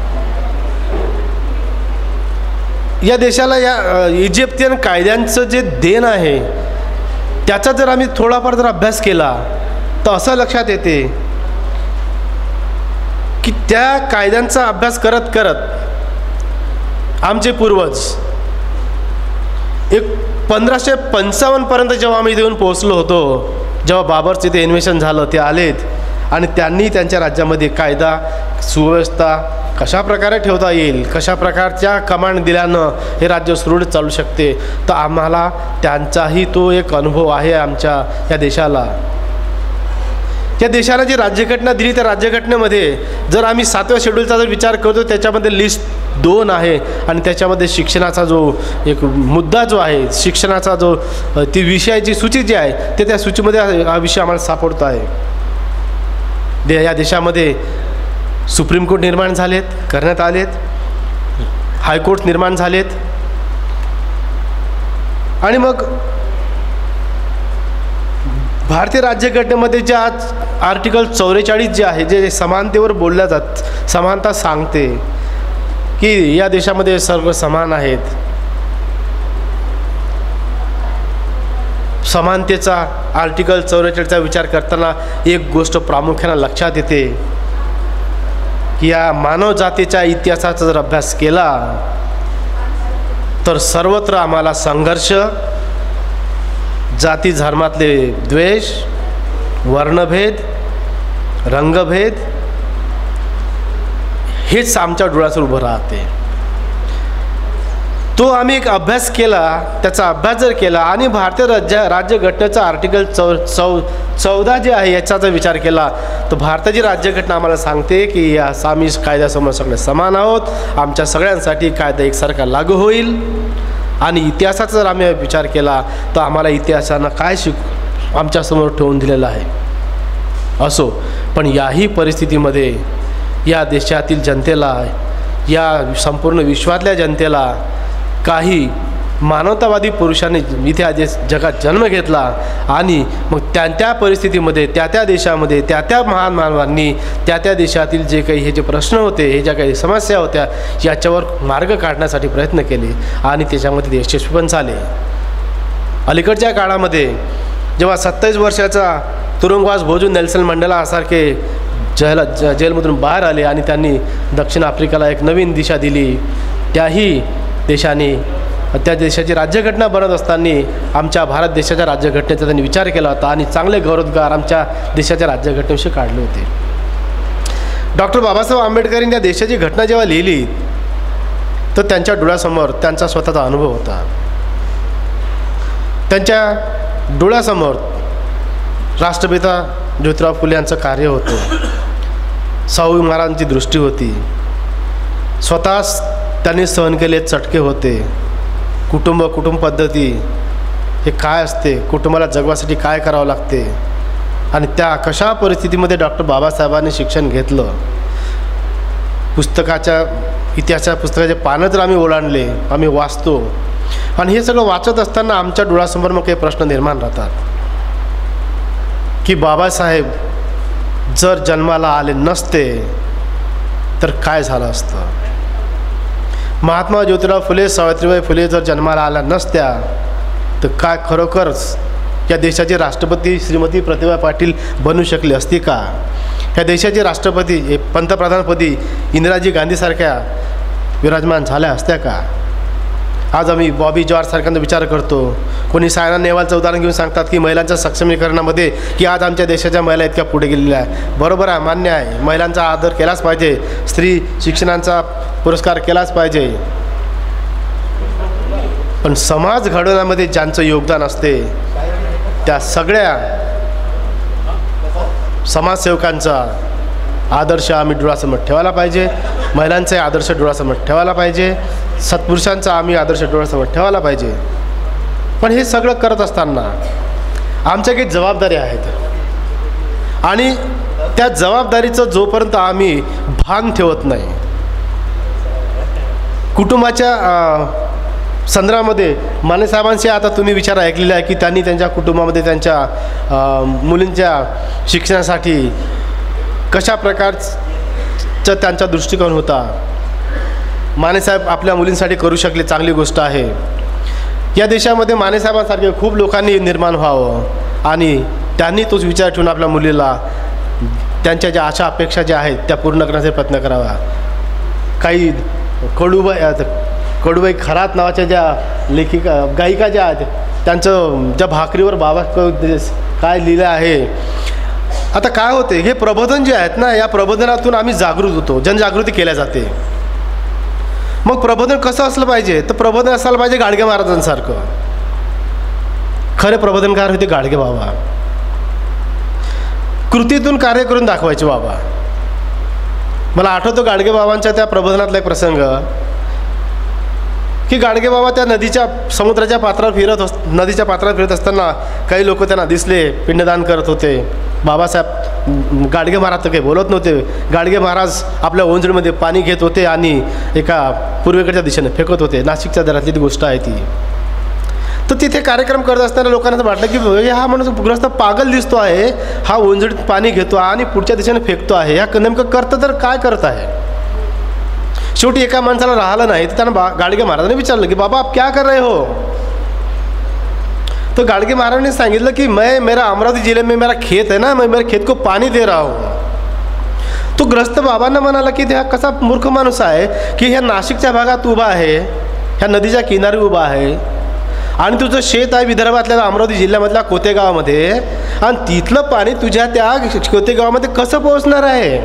या देशाला या इजिप्तियन कायद्यांचं जे देण आहे त्याचा जर आम्ही थोडाफार जर अभ्यास केला तर असं लक्षात येते की त्या कायद्यांचा अभ्यास करत करत आमचे पूर्वज एक पंधराशे पंचावन्नपर्यंत जेव्हा आम्ही इथे येऊन पोहोचलो होतो जेव्हा बाबरचं इथे इन्व्हेशन झालं ते आलेत आणि त्यांनी त्यांच्या राज्यामध्ये कायदा सुव्यवस्था कशा प्रकारे ठेवता येईल कशा प्रकारच्या कमांड दिल्यानं हे राज्य सुरळीत चालू शकते तर आम्हाला त्यांचाही तो एक अनुभव आहे आमच्या या देशाला. या देशाला जी राज्यघटना दिली त्या राज्यघटनेमध्ये जर आम्ही सातव्या शेड्यूलचा जर विचार करतो त्याच्यामध्ये लिस्ट दोन आहे आणि त्याच्यामध्ये शिक्षणाचा जो एक मुद्दा जो आहे शिक्षणाचा जो ती विषयाची सूची जी आहे ते त्या सूचीमध्ये हा विषय आम्हाला सापडतो आहे. दे या देशामध्ये सुप्रीम कोर्ट निर्माण झालेत करण्यात आलेत, हायकोर्ट निर्माण झालेत आणि मग भारतीय राज्यघटनेमध्ये जे आज आर्टिकल चौवेचाळीस जे आहे जे समानतेवर बोलल्या जात समानता सांगते की या देशामध्ये सर्व समान आहेत. समानतेचा आर्टिकल चौवेचाळीसचा विचार करताना एक गोष्ट प्रामुख्याने लक्षात येते की या मानव जातीच्या इतिहासाचा जर अभ्यास केला तर सर्वत्र आम्हाला संघर्ष, जाती धर्मातले द्वेष, वर्णभेद, रंगभेद हेच आमच्या डोळ्यासमोर उभं राहते. तो आम्ही एक अभ्यास केला त्याचा अभ्यास जर केला आणि भारतीय राज्य राज्यघटनेचा आर्टिकल चौ चौ चौदा जे आहे याचा जर विचार केला तर भारताची राज्यघटना आम्हाला सांगते की या आम्ही कायद्यासमोर सगळे समान आहोत, आमच्या सगळ्यांसाठी कायदा एकसारखा लागू होईल. आणि इतिहासाचा जर आम्ही विचार केला तर आम्हाला इतिहासानं काय शिक आमच्यासमोर ठेवून दिलेलं आहे. असो पण याही परिस्थितीमध्ये या देशातील जनतेला या संपूर्ण विश्वातल्या जनतेला काही मानवतावादी पुरुषांनी इथे आज जगात जन्म घेतला आणि मग त्या त्या परिस्थितीमध्ये त्या त्या देशामध्ये त्या त्या महान मानवांनी त्या त्या देशातील जे काही हे जे प्रश्न होते, हे ज्या काही समस्या होत्या, याच्यावर मार्ग काढण्यासाठी प्रयत्न केले आणि त्याच्यामध्ये ते यशस्वी पण झाले. अलीकडच्या काळामध्ये जेव्हा सत्तावीस वर्षाचा तुरुंगवास भोजून नेल्सन मंडेलासारखे जेल ज जेलमधून बाहेर आले आणि त्यांनी दक्षिण आफ्रिकेला एक नवीन दिशा दिली, त्याही देशाने त्या देशाची राज्यघटना बनत असताना आमच्या भारत देशाच्या राज्यघटनेचा त्यांनी विचार केला होता आणि चांगले गौरवोद्गार आमच्या देशाच्या राज्यघटनेविषयी काढले होते. डॉक्टर बाबासाहेब आंबेडकरांनी त्या देशाची घटना जेव्हा लिहिली तर त्यांच्या डोळ्यासमोर त्यांचा स्वतःचा अनुभव होता. त्यांच्या डोळ्यासमोर राष्ट्रपिता ज्योतिराव फुले यांचं कार्य होतं, शाहू महाराजांची दृष्टी होती, स्वतःच त्यांनी सहन केले चटके होते, कुटुंब कुटुंब पद्धती हे काय असते, कुटुंबाला जगवासाठी काय करावं लागते आणि त्या कशा परिस्थितीमध्ये डॉक्टर बाबासाहेबांनी शिक्षण घेतलं. पुस्तकाच्या इतिहासाच्या पुस्तकाचे पानं जर आम्ही ओलांडले, आम्ही वाचतो आणि हे सगळं वाचत असताना आमच्या डोळ्यासमोर मग काही प्रश्न निर्माण राहतात की बाबासाहेब जर जन्माला आले नसते तर काय झालं असतं. महात्मा ज्योतिराव फुले, सावित्रीबाई फुले जर जन्माला आल्या नसत्या तर काय खरोखरच या देशाचे राष्ट्रपती श्रीमती प्रतिभा पाटील बनू शकले असती का. या देशाचे राष्ट्रपती पंतप्रधानपदी इंदिराजी गांधीसारख्या विराजमान झाल्या असत्या का. आज आम्ही बॉबी जॉर्जसारख्यांचा विचार करतो. कोणी सायना नेहवालचं उदाहरण घेऊन सांगतात की महिलांच्या सक्षमीकरणामध्ये की आज आमच्या देशाच्या महिला इतक्या पुढे गेलेल्या आहे. बरोबर आहे, मान्य आहे, महिलांचा आदर केलाच पाहिजे, स्त्री शिक्षणाचा पुरस्कार केलाच पाहिजे, पण समाज घडवण्यामध्ये ज्यांचं योगदान असते त्या सगळ्या समाजसेवकांचा आदर्श आम्ही डोळ्यासमोर ठेवायला पाहिजे. महिलांचे आदर्श डोळ्यासमोर ठेवायला पाहिजे, सत्पुरुषांचा आम्ही आदर्श डोळ्यासमोर ठेवायला पाहिजे. पण हे सगळं करत असताना आमच्या काही जबाबदाऱ्या आहेत आणि त्या जबाबदारीचं जोपर्यंत आम्ही भान ठेवत नाही, कुटुंबाच्या संदर्भामध्ये मानेसाहेबांशी आता तुम्ही विचार ऐकलेला आहे की त्यांनी त्यांच्या कुटुंबामध्ये त्यांच्या मुलींच्या शिक्षणासाठी कशा प्रकारचा त्यांचा दृष्टिकोन होता. मानेसाहेब आपल्या मुलींसाठी करू शकले, चांगली गोष्ट आहे. या देशामध्ये मानेसाहेबांसारखे खूप लोकांनी निर्माण व्हावं आणि त्यांनी तोच विचार ठेवून आपल्या मुलीला त्यांच्या ज्या आशा अपेक्षा ज्या आहेत त्या पूर्ण करण्याचा प्रयत्न करावा. काही कडूबाई कडूबाई खरात नावाच्या ज्या लेखिका गायिका ज्या आहेत त्यांचं ज्या भाकरीवर बाबा काय लिहिलं आहे. आता काय होते, हे प्रबोधन जे आहेत ना, या प्रबोधनातून आम्ही जागृत होतो, जनजागृती केल्या जाते. मग प्रबोधन कसं असलं पाहिजे, तर प्रबोधन असायला पाहिजे गाडगे महाराजांसारखं. खरे प्रबोधनकार होते गाडगे बाबा, कृतीतून कार्य करून दाखवायचे बाबा. मला आठवतो गाडगे बाबांच्या त्या प्रबोधनातला एक प्रसंग की गाडगे बाबा त्या नदीच्या समुद्राच्या पात्रावर फिरत अस नदीच्या पात्रावर फिरत असताना काही लोक त्यांना दिसले, पिंडदान करत होते. बाबासाहेब गाडगे महाराज तर काही बोलत नव्हते. गाडगे महाराज आपल्या ओंजळीमध्ये पाणी घेत होते आणि एका पूर्वेकडच्या दिशेने फेकत होते. नाशिकच्या दरातली ती गोष्ट आहे ती. तर तिथे कार्यक्रम करत असताना लोकांना तर वाटलं की हा माणूस ग्रस्त पागल दिसतो आहे, हा ओंजळीत पाणी घेतो आणि पुढच्या दिशेने फेकतो आहे, ह्या नेमकं करतं तर काय करत आहे. शेवटी एका माणसाला राहिलं नाही तर त्यांना बा गाडगे महाराजांनी विचारलं की बाबा आप क्या कर रहे हो. तो गाडगे महाराजांनी सांगितलं की मैं मेरा अमरावती जिले में मेरा खेत है ना, मैं मेरे खेत को पानी दे रहा हूँ. तो ग्रस्त बाबांना म्हणाला की हा कसा मूर्ख माणूस आहे की ह्या नाशिकच्या भागात उभा आहे, ह्या नदीच्या किनारी उभा आहे आणि तुझं शेत आहे विदर्भातल्या अमरावती जिल्ह्यामधल्या कोतेगावामध्ये आणि तिथलं पाणी तुझ्या त्या कोतेगावामध्ये कसं पोहोचणार आहे.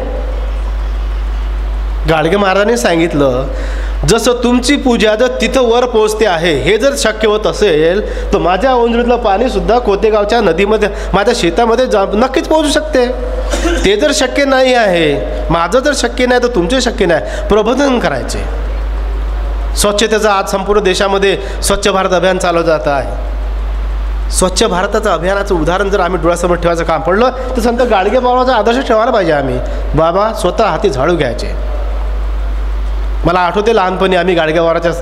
गाडगे महाराजांनी सांगितलं जसं तुमची पूजा जर तिथं वर पोहोचते आहे, हे जर शक्य होत असेल तर माझ्या ओंजळीतलं पाणीसुद्धा कोतेगावच्या नदीमध्ये माझ्या शेतामध्ये जा नक्कीच पोहोचू शकते. ते जर शक्य नाही आहे, माझं जर शक्य नाही तर तुमचे शक्य नाही. प्रबोधन करायचे. स्वच्छतेचं आज संपूर्ण देशामध्ये स्वच्छ भारत अभियान चालवलं जात आहे. स्वच्छ भारताचं अभियानाचं उदाहरण जर आम्ही डोळ्यासमोर ठेवायचं काम पडलं तर संत गाडगे बाबाचा आदर्श ठेवायला पाहिजे. आम्ही बाबा स्वतः हाती झाडू घ्यायचे. मला आठवते लहानपणी आम्ही गाडगे बाबाच्या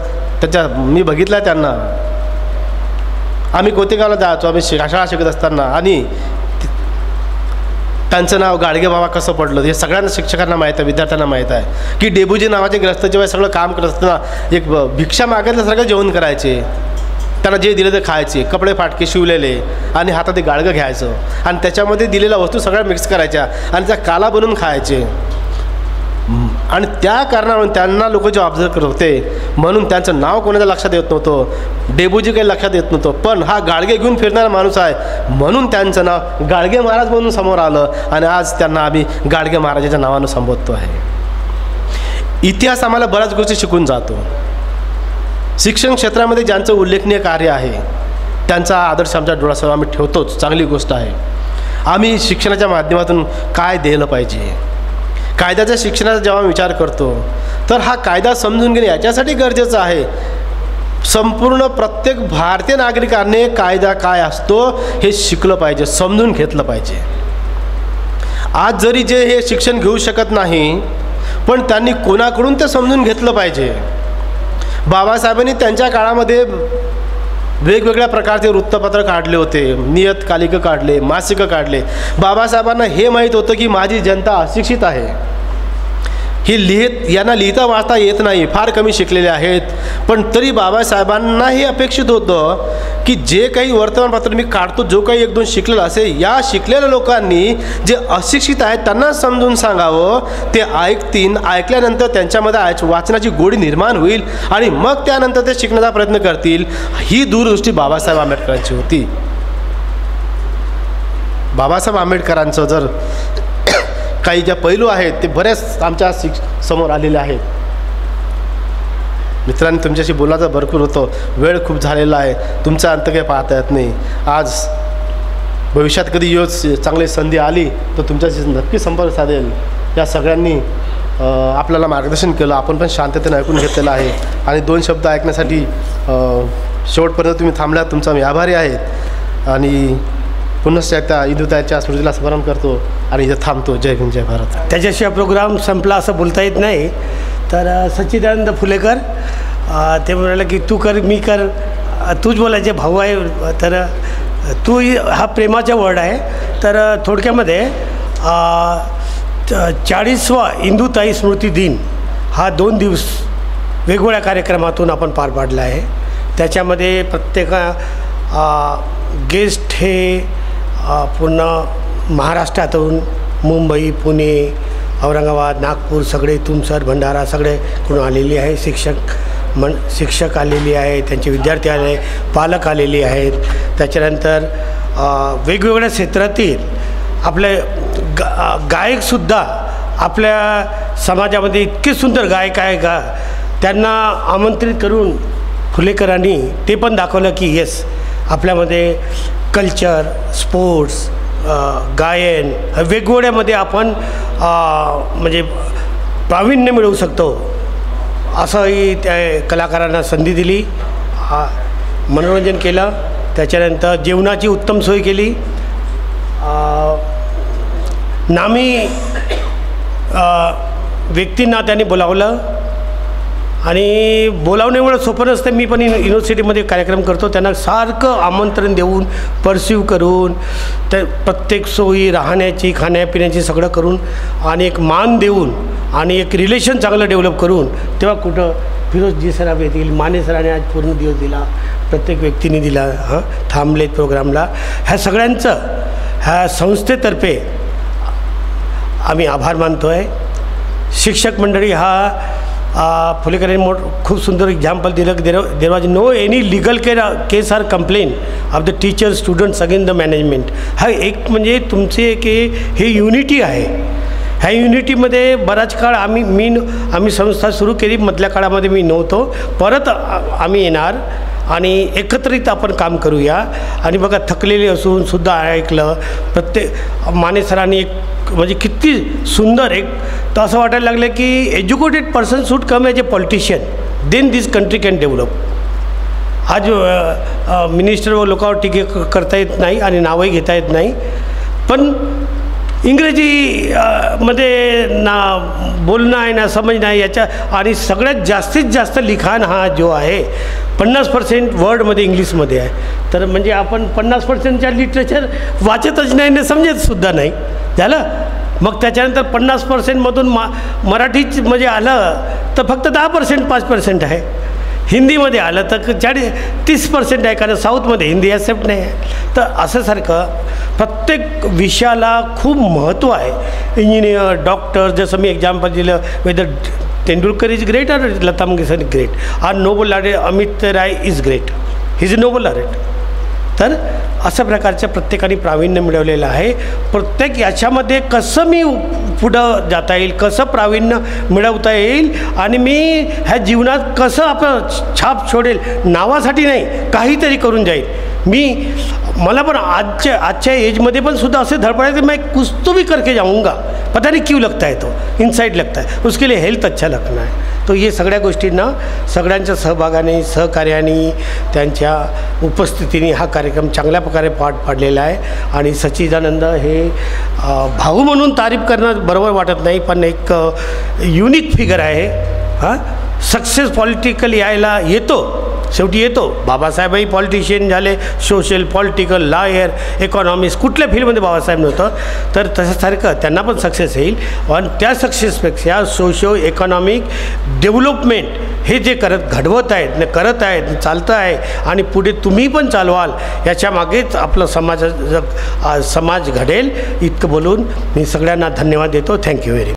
त्याच्या मी बघितलं आहे त्यांना. आम्ही कोतेगावला जायचो आम्ही शि शाळा शिकत असताना, आणि त्यांचं नाव गाडगे बाबा कसं पडलं हे सगळ्यांना शिक्षकांना माहीत आहे, विद्यार्थ्यांना माहीत आहे की डेबूजी नावाचे ग्रस्त जेव्हा सगळं काम करत असताना एक भिक्षा मागितल्यासारखं जेवण करायचे. त्यांना जे दिलं ते खायचे, कपडे फाटके शिवलेले, आणि हातात ते गाडगं घ्यायचं आणि त्याच्यामध्ये दिलेल्या वस्तू सगळ्या मिक्स करायच्या आणि त्या काला बनवून खायचे. आणि त्या कारणावरून त्यांना लोक जे ऑब्झर्व करत होते म्हणून त्यांचं नाव कोणाच्या लक्षात येत नव्हतं, डेबूजी काही लक्षात येत नव्हतं. पण हा गाडगे घेऊन फिरणारा माणूस आहे म्हणून त्यांचं नाव गाडगे महाराज म्हणून समोर आलं, आणि आज त्यांना आम्ही गाडगे महाराजाच्या नावानं संबोधतो आहे. इतिहास आम्हाला बऱ्याच गोष्टी शिकून जातो. शिक्षण क्षेत्रामध्ये ज्यांचं उल्लेखनीय कार्य आहे त्यांचा आदर्श आमच्या डोळ्यासमोर आम्ही ठेवतोच, चांगली गोष्ट आहे. आम्ही शिक्षणाच्या माध्यमातून काय द्यायला पाहिजे, कायद्याच्या शिक्षणाचा जेव्हा विचार करतो तर हा कायदा समजून घेणे याच्यासाठी गरजेचं आहे. संपूर्ण प्रत्येक भारतीय नागरिकाने कायदा काय असतो हे शिकलं पाहिजे, समजून घेतलं पाहिजे. आज जरी जे हे शिक्षण घेऊ शकत नाही पण त्यांनी कोणाकडून ते समजून घेतलं पाहिजे. बाबासाहेबांनी त्यांच्या काळामध्ये वेगवेगळ्या प्रकारचे वृत्तपत्र काढले होते, नियतकालिकं काढले, मासिकं काढले. बाबासाहेबांना हे माहीत होतं की माझी जनता अशिक्षित आहे, ही लिहित यांना लिहिता वाचता येत नाही, फार कमी शिकलेले आहेत. पण तरी बाबासाहेबांना हे अपेक्षित होतं की जे काही वर्तमानपत्र मी काढतो, जो काही एक दोन शिकलेलं असेल, या शिकलेल्या लोकांनी जे अशिक्षित आहेत त्यांना समजून सांगावं, ते ऐकतील, ऐकल्यानंतर त्यांच्यामध्ये वाचनाची गोडी निर्माण होईल आणि मग त्यानंतर ते शिकण्याचा प्रयत्न करतील. ही दूरदृष्टी बाबासाहेब आंबेडकरांची होती. बाबासाहेब आंबेडकरांचं जर काही ज्या पैलू आहेत ते बरेच आमच्या शिक समोर आलेले आहेत. मित्रांनी तुमच्याशी बोलायचं भरपूर होतं, वेळ खूप झालेला आहे, तुमचा अंत काही पाहता येत नाही. आज भविष्यात कधी योज चांगली संधी आली तर तुमच्याशी नक्की संपर्क साधेल. या सगळ्यांनी आपल्याला मार्गदर्शन केलं, आपण पण शांततेने ऐकून घेतलेलं आहे आणि दोन शब्द ऐकण्यासाठी शेवटपर्यंत तुम्ही थांबल्यात, तुमचा मी आभारी आहेत. आणि पुन्हा एकदा इंदुताईच्या स्मृतीला स्मरण करतो आणि इथं थांबतो. जय हिंद, जय भारत. त्याच्याशिवाय प्रोग्राम संपला असं बोलता येत नाही. तर सच्चिदानंद फुलेकर ते म्हणाले की तू कर, मी कर, तूच बोलायचे, भाऊ आहे, तर तू हा प्रेमाचा वर्ड आहे. तर थोडक्यामध्ये चाळीसवा इंदुताई स्मृती दिन हा दोन दिवस वेगवेगळ्या कार्यक्रमातून आपण पार पाडला आहे. त्याच्यामध्ये प्रत्येक गेस्ट हे पूर्ण महाराष्ट्रातून, मुंबई, पुणे, औरंगाबाद, नागपूर, सगळे तुमसर, भंडारा सगळे कुठून आलेली आहे. शिक्षक मन शिक्षक आलेली आहे, त्यांचे विद्यार्थी आले, पालक आलेले आहेत. त्याच्यानंतर वेगवेगळ्या क्षेत्रातील आपले गा गायकसुद्धा आपल्या समाजामध्ये इतके सुंदर गायक आहे का, त्यांना आमंत्रित करून फुलेकरांनी ते पण दाखवलं की येस आपल्यामध्ये कल्चर, स्पोर्ट्स, गायन वेगवेगळ्यामध्ये आपण म्हणजे प्रावीण्य मिळवू शकतो असंही त्या कलाकारांना संधी दिली. मनोरंजन केलं, त्याच्यानंतर जेवणाची उत्तम सोय केली. नामी व्यक्तींना त्यांनी बोलावलं आणि बोलावणं एवढं सोपं नसतं. मी पण युनिव्हर्सिटीमध्ये कार्यक्रम करतो, त्यांना सारखं आमंत्रण देऊन, परसिव्ह करून, त्या प्रत्येक सोयी राहण्याची, खाण्यापिण्याची सगळं करून आणि एक मान देऊन आणि एक रिलेशन चांगलं डेव्हलप करून, तेव्हा कुठं फिरोजजी सराफ येतील, माने सरांनी आज पूर्ण दिवस दिला, प्रत्येक व्यक्तीने दिला, हां थांबलेत प्रोग्रामला. ह्या सगळ्यांचं ह्या संस्थेतर्फे आम्ही आभार मानतो आहे. शिक्षक मंडळी हा फुलेकरांनी मोठ खूप सुंदर एक्झाम्पल दिलं की there there was no any legal care case or complain of the teacher students again the management. हा एक म्हणजे तुमचे की हे युनिटी आहे. ह्या युनिटीमध्ये बराच काळ आम्ही मी आम्ही संस्था सुरू केली, मधल्या काळामध्ये मी नव्हतो, परत आम्ही येणार आणि एकत्रित आपण काम करूया. आणि बघा थकलेले असून सुद्धा ऐकलं प्रत्येक माने सरांनी, एक म्हणजे किती सुंदर, एक तर असं वाटायला लागलं की educated person should come as a politician, then this country can develop. आज मिनिस्टर व लोकांवर टीके करता येत नाही आणि नावही घेता येत नाही, पण इंग्रजी अ, मध्ये ना बोलणं आहे ना समजणं आहे याच्या, आणि सगळ्यात जास्तीत जास्त लिखाण हा जो आहे पन्नास पर्सेंट वर्डमध्ये इंग्लिशमध्ये आहे. तर म्हणजे आपण पन्नास पर्सेंटच्या लिटरेचर वाचतच नाही आणि समजतसुद्धा नाही झालं. मग त्याच्यानंतर पन्नास पर्सेंटमधून मा मराठीच म्हणजे आलं तर फक्त दहा पर्सेंट पाच पर्सेंट आहे. हिंदीमध्ये आलं तर चाळीस तीस पर्सेंट आहे, कारण साऊथमध्ये हिंदी ॲक्सेप्ट नाही आहे. तर असं सारखं प्रत्येक विषयाला खूप महत्त्व आहे. इंजिनियर, डॉक्टर, जसं मी एक्झाम्पल दिलं, वेदर तेंडुलकर इज ग्रेट और Lata Mangeshkar is great, or Nobel laureate Amit Rai is great, he is Nobel laureate. तर अशा प्रकारच्या प्रत्येकाने प्रावीण्य मिळवलेलं आहे. प्रत्येक याच्यामध्ये कसं मी पुढं जाता येईल, कसं प्रावीण्य मिळवता येईल आणि मी ह्या जीवनात कसं आपण छाप छोडेल, नावासाठी नाही काहीतरी करून जाईल. मी मला पण आजच्या आजच्या एजमध्ये पण सुद्धा असे धडपडायचे, मैं कुछ तो भी करके जाऊंगा, पता नहीं क्यों लगता है, तो इनसाइड लगता है, उसके लिए हेल्थ अच्छा लगना है. तो ये सगळ्या गोष्टींना सगळ्यांच्या सहभागाने, सहकार्याने, त्यांच्या उपस्थितीने हा कार्यक्रम चांगल्या प्रकारे पार पाडलेला आहे. आणि सच्चिदानंद हे भाऊ म्हणून तारीफ करणं बरोबर वाटत नाही, पण एक युनिक फिगर आहे. हां, सक्सेस पॉलिटिकल यायला येतो, शेवटी येतो. बाबासाहेबही पॉलिटिशियन झाले, सोशल, पॉलिटिकल, लॉयर, इकॉनॉमिस्ट, कुठल्या फील्डमध्ये बाबासाहेब नव्हतं. तर तशासारखं त्यांना पण सक्सेस येईल. आणि त्या सक्सेसपेक्षा सोशो इकॉनॉमिक डेव्हलपमेंट हे जे करत घडवत आहेत, न करत आहेत, चालतं आहे आणि पुढे तुम्ही पण चालवाल, याच्या मागेच आपलं समाज समाज घडेल. इतकं बोलून मी सगळ्यांना धन्यवाद देतो. Thank you very much.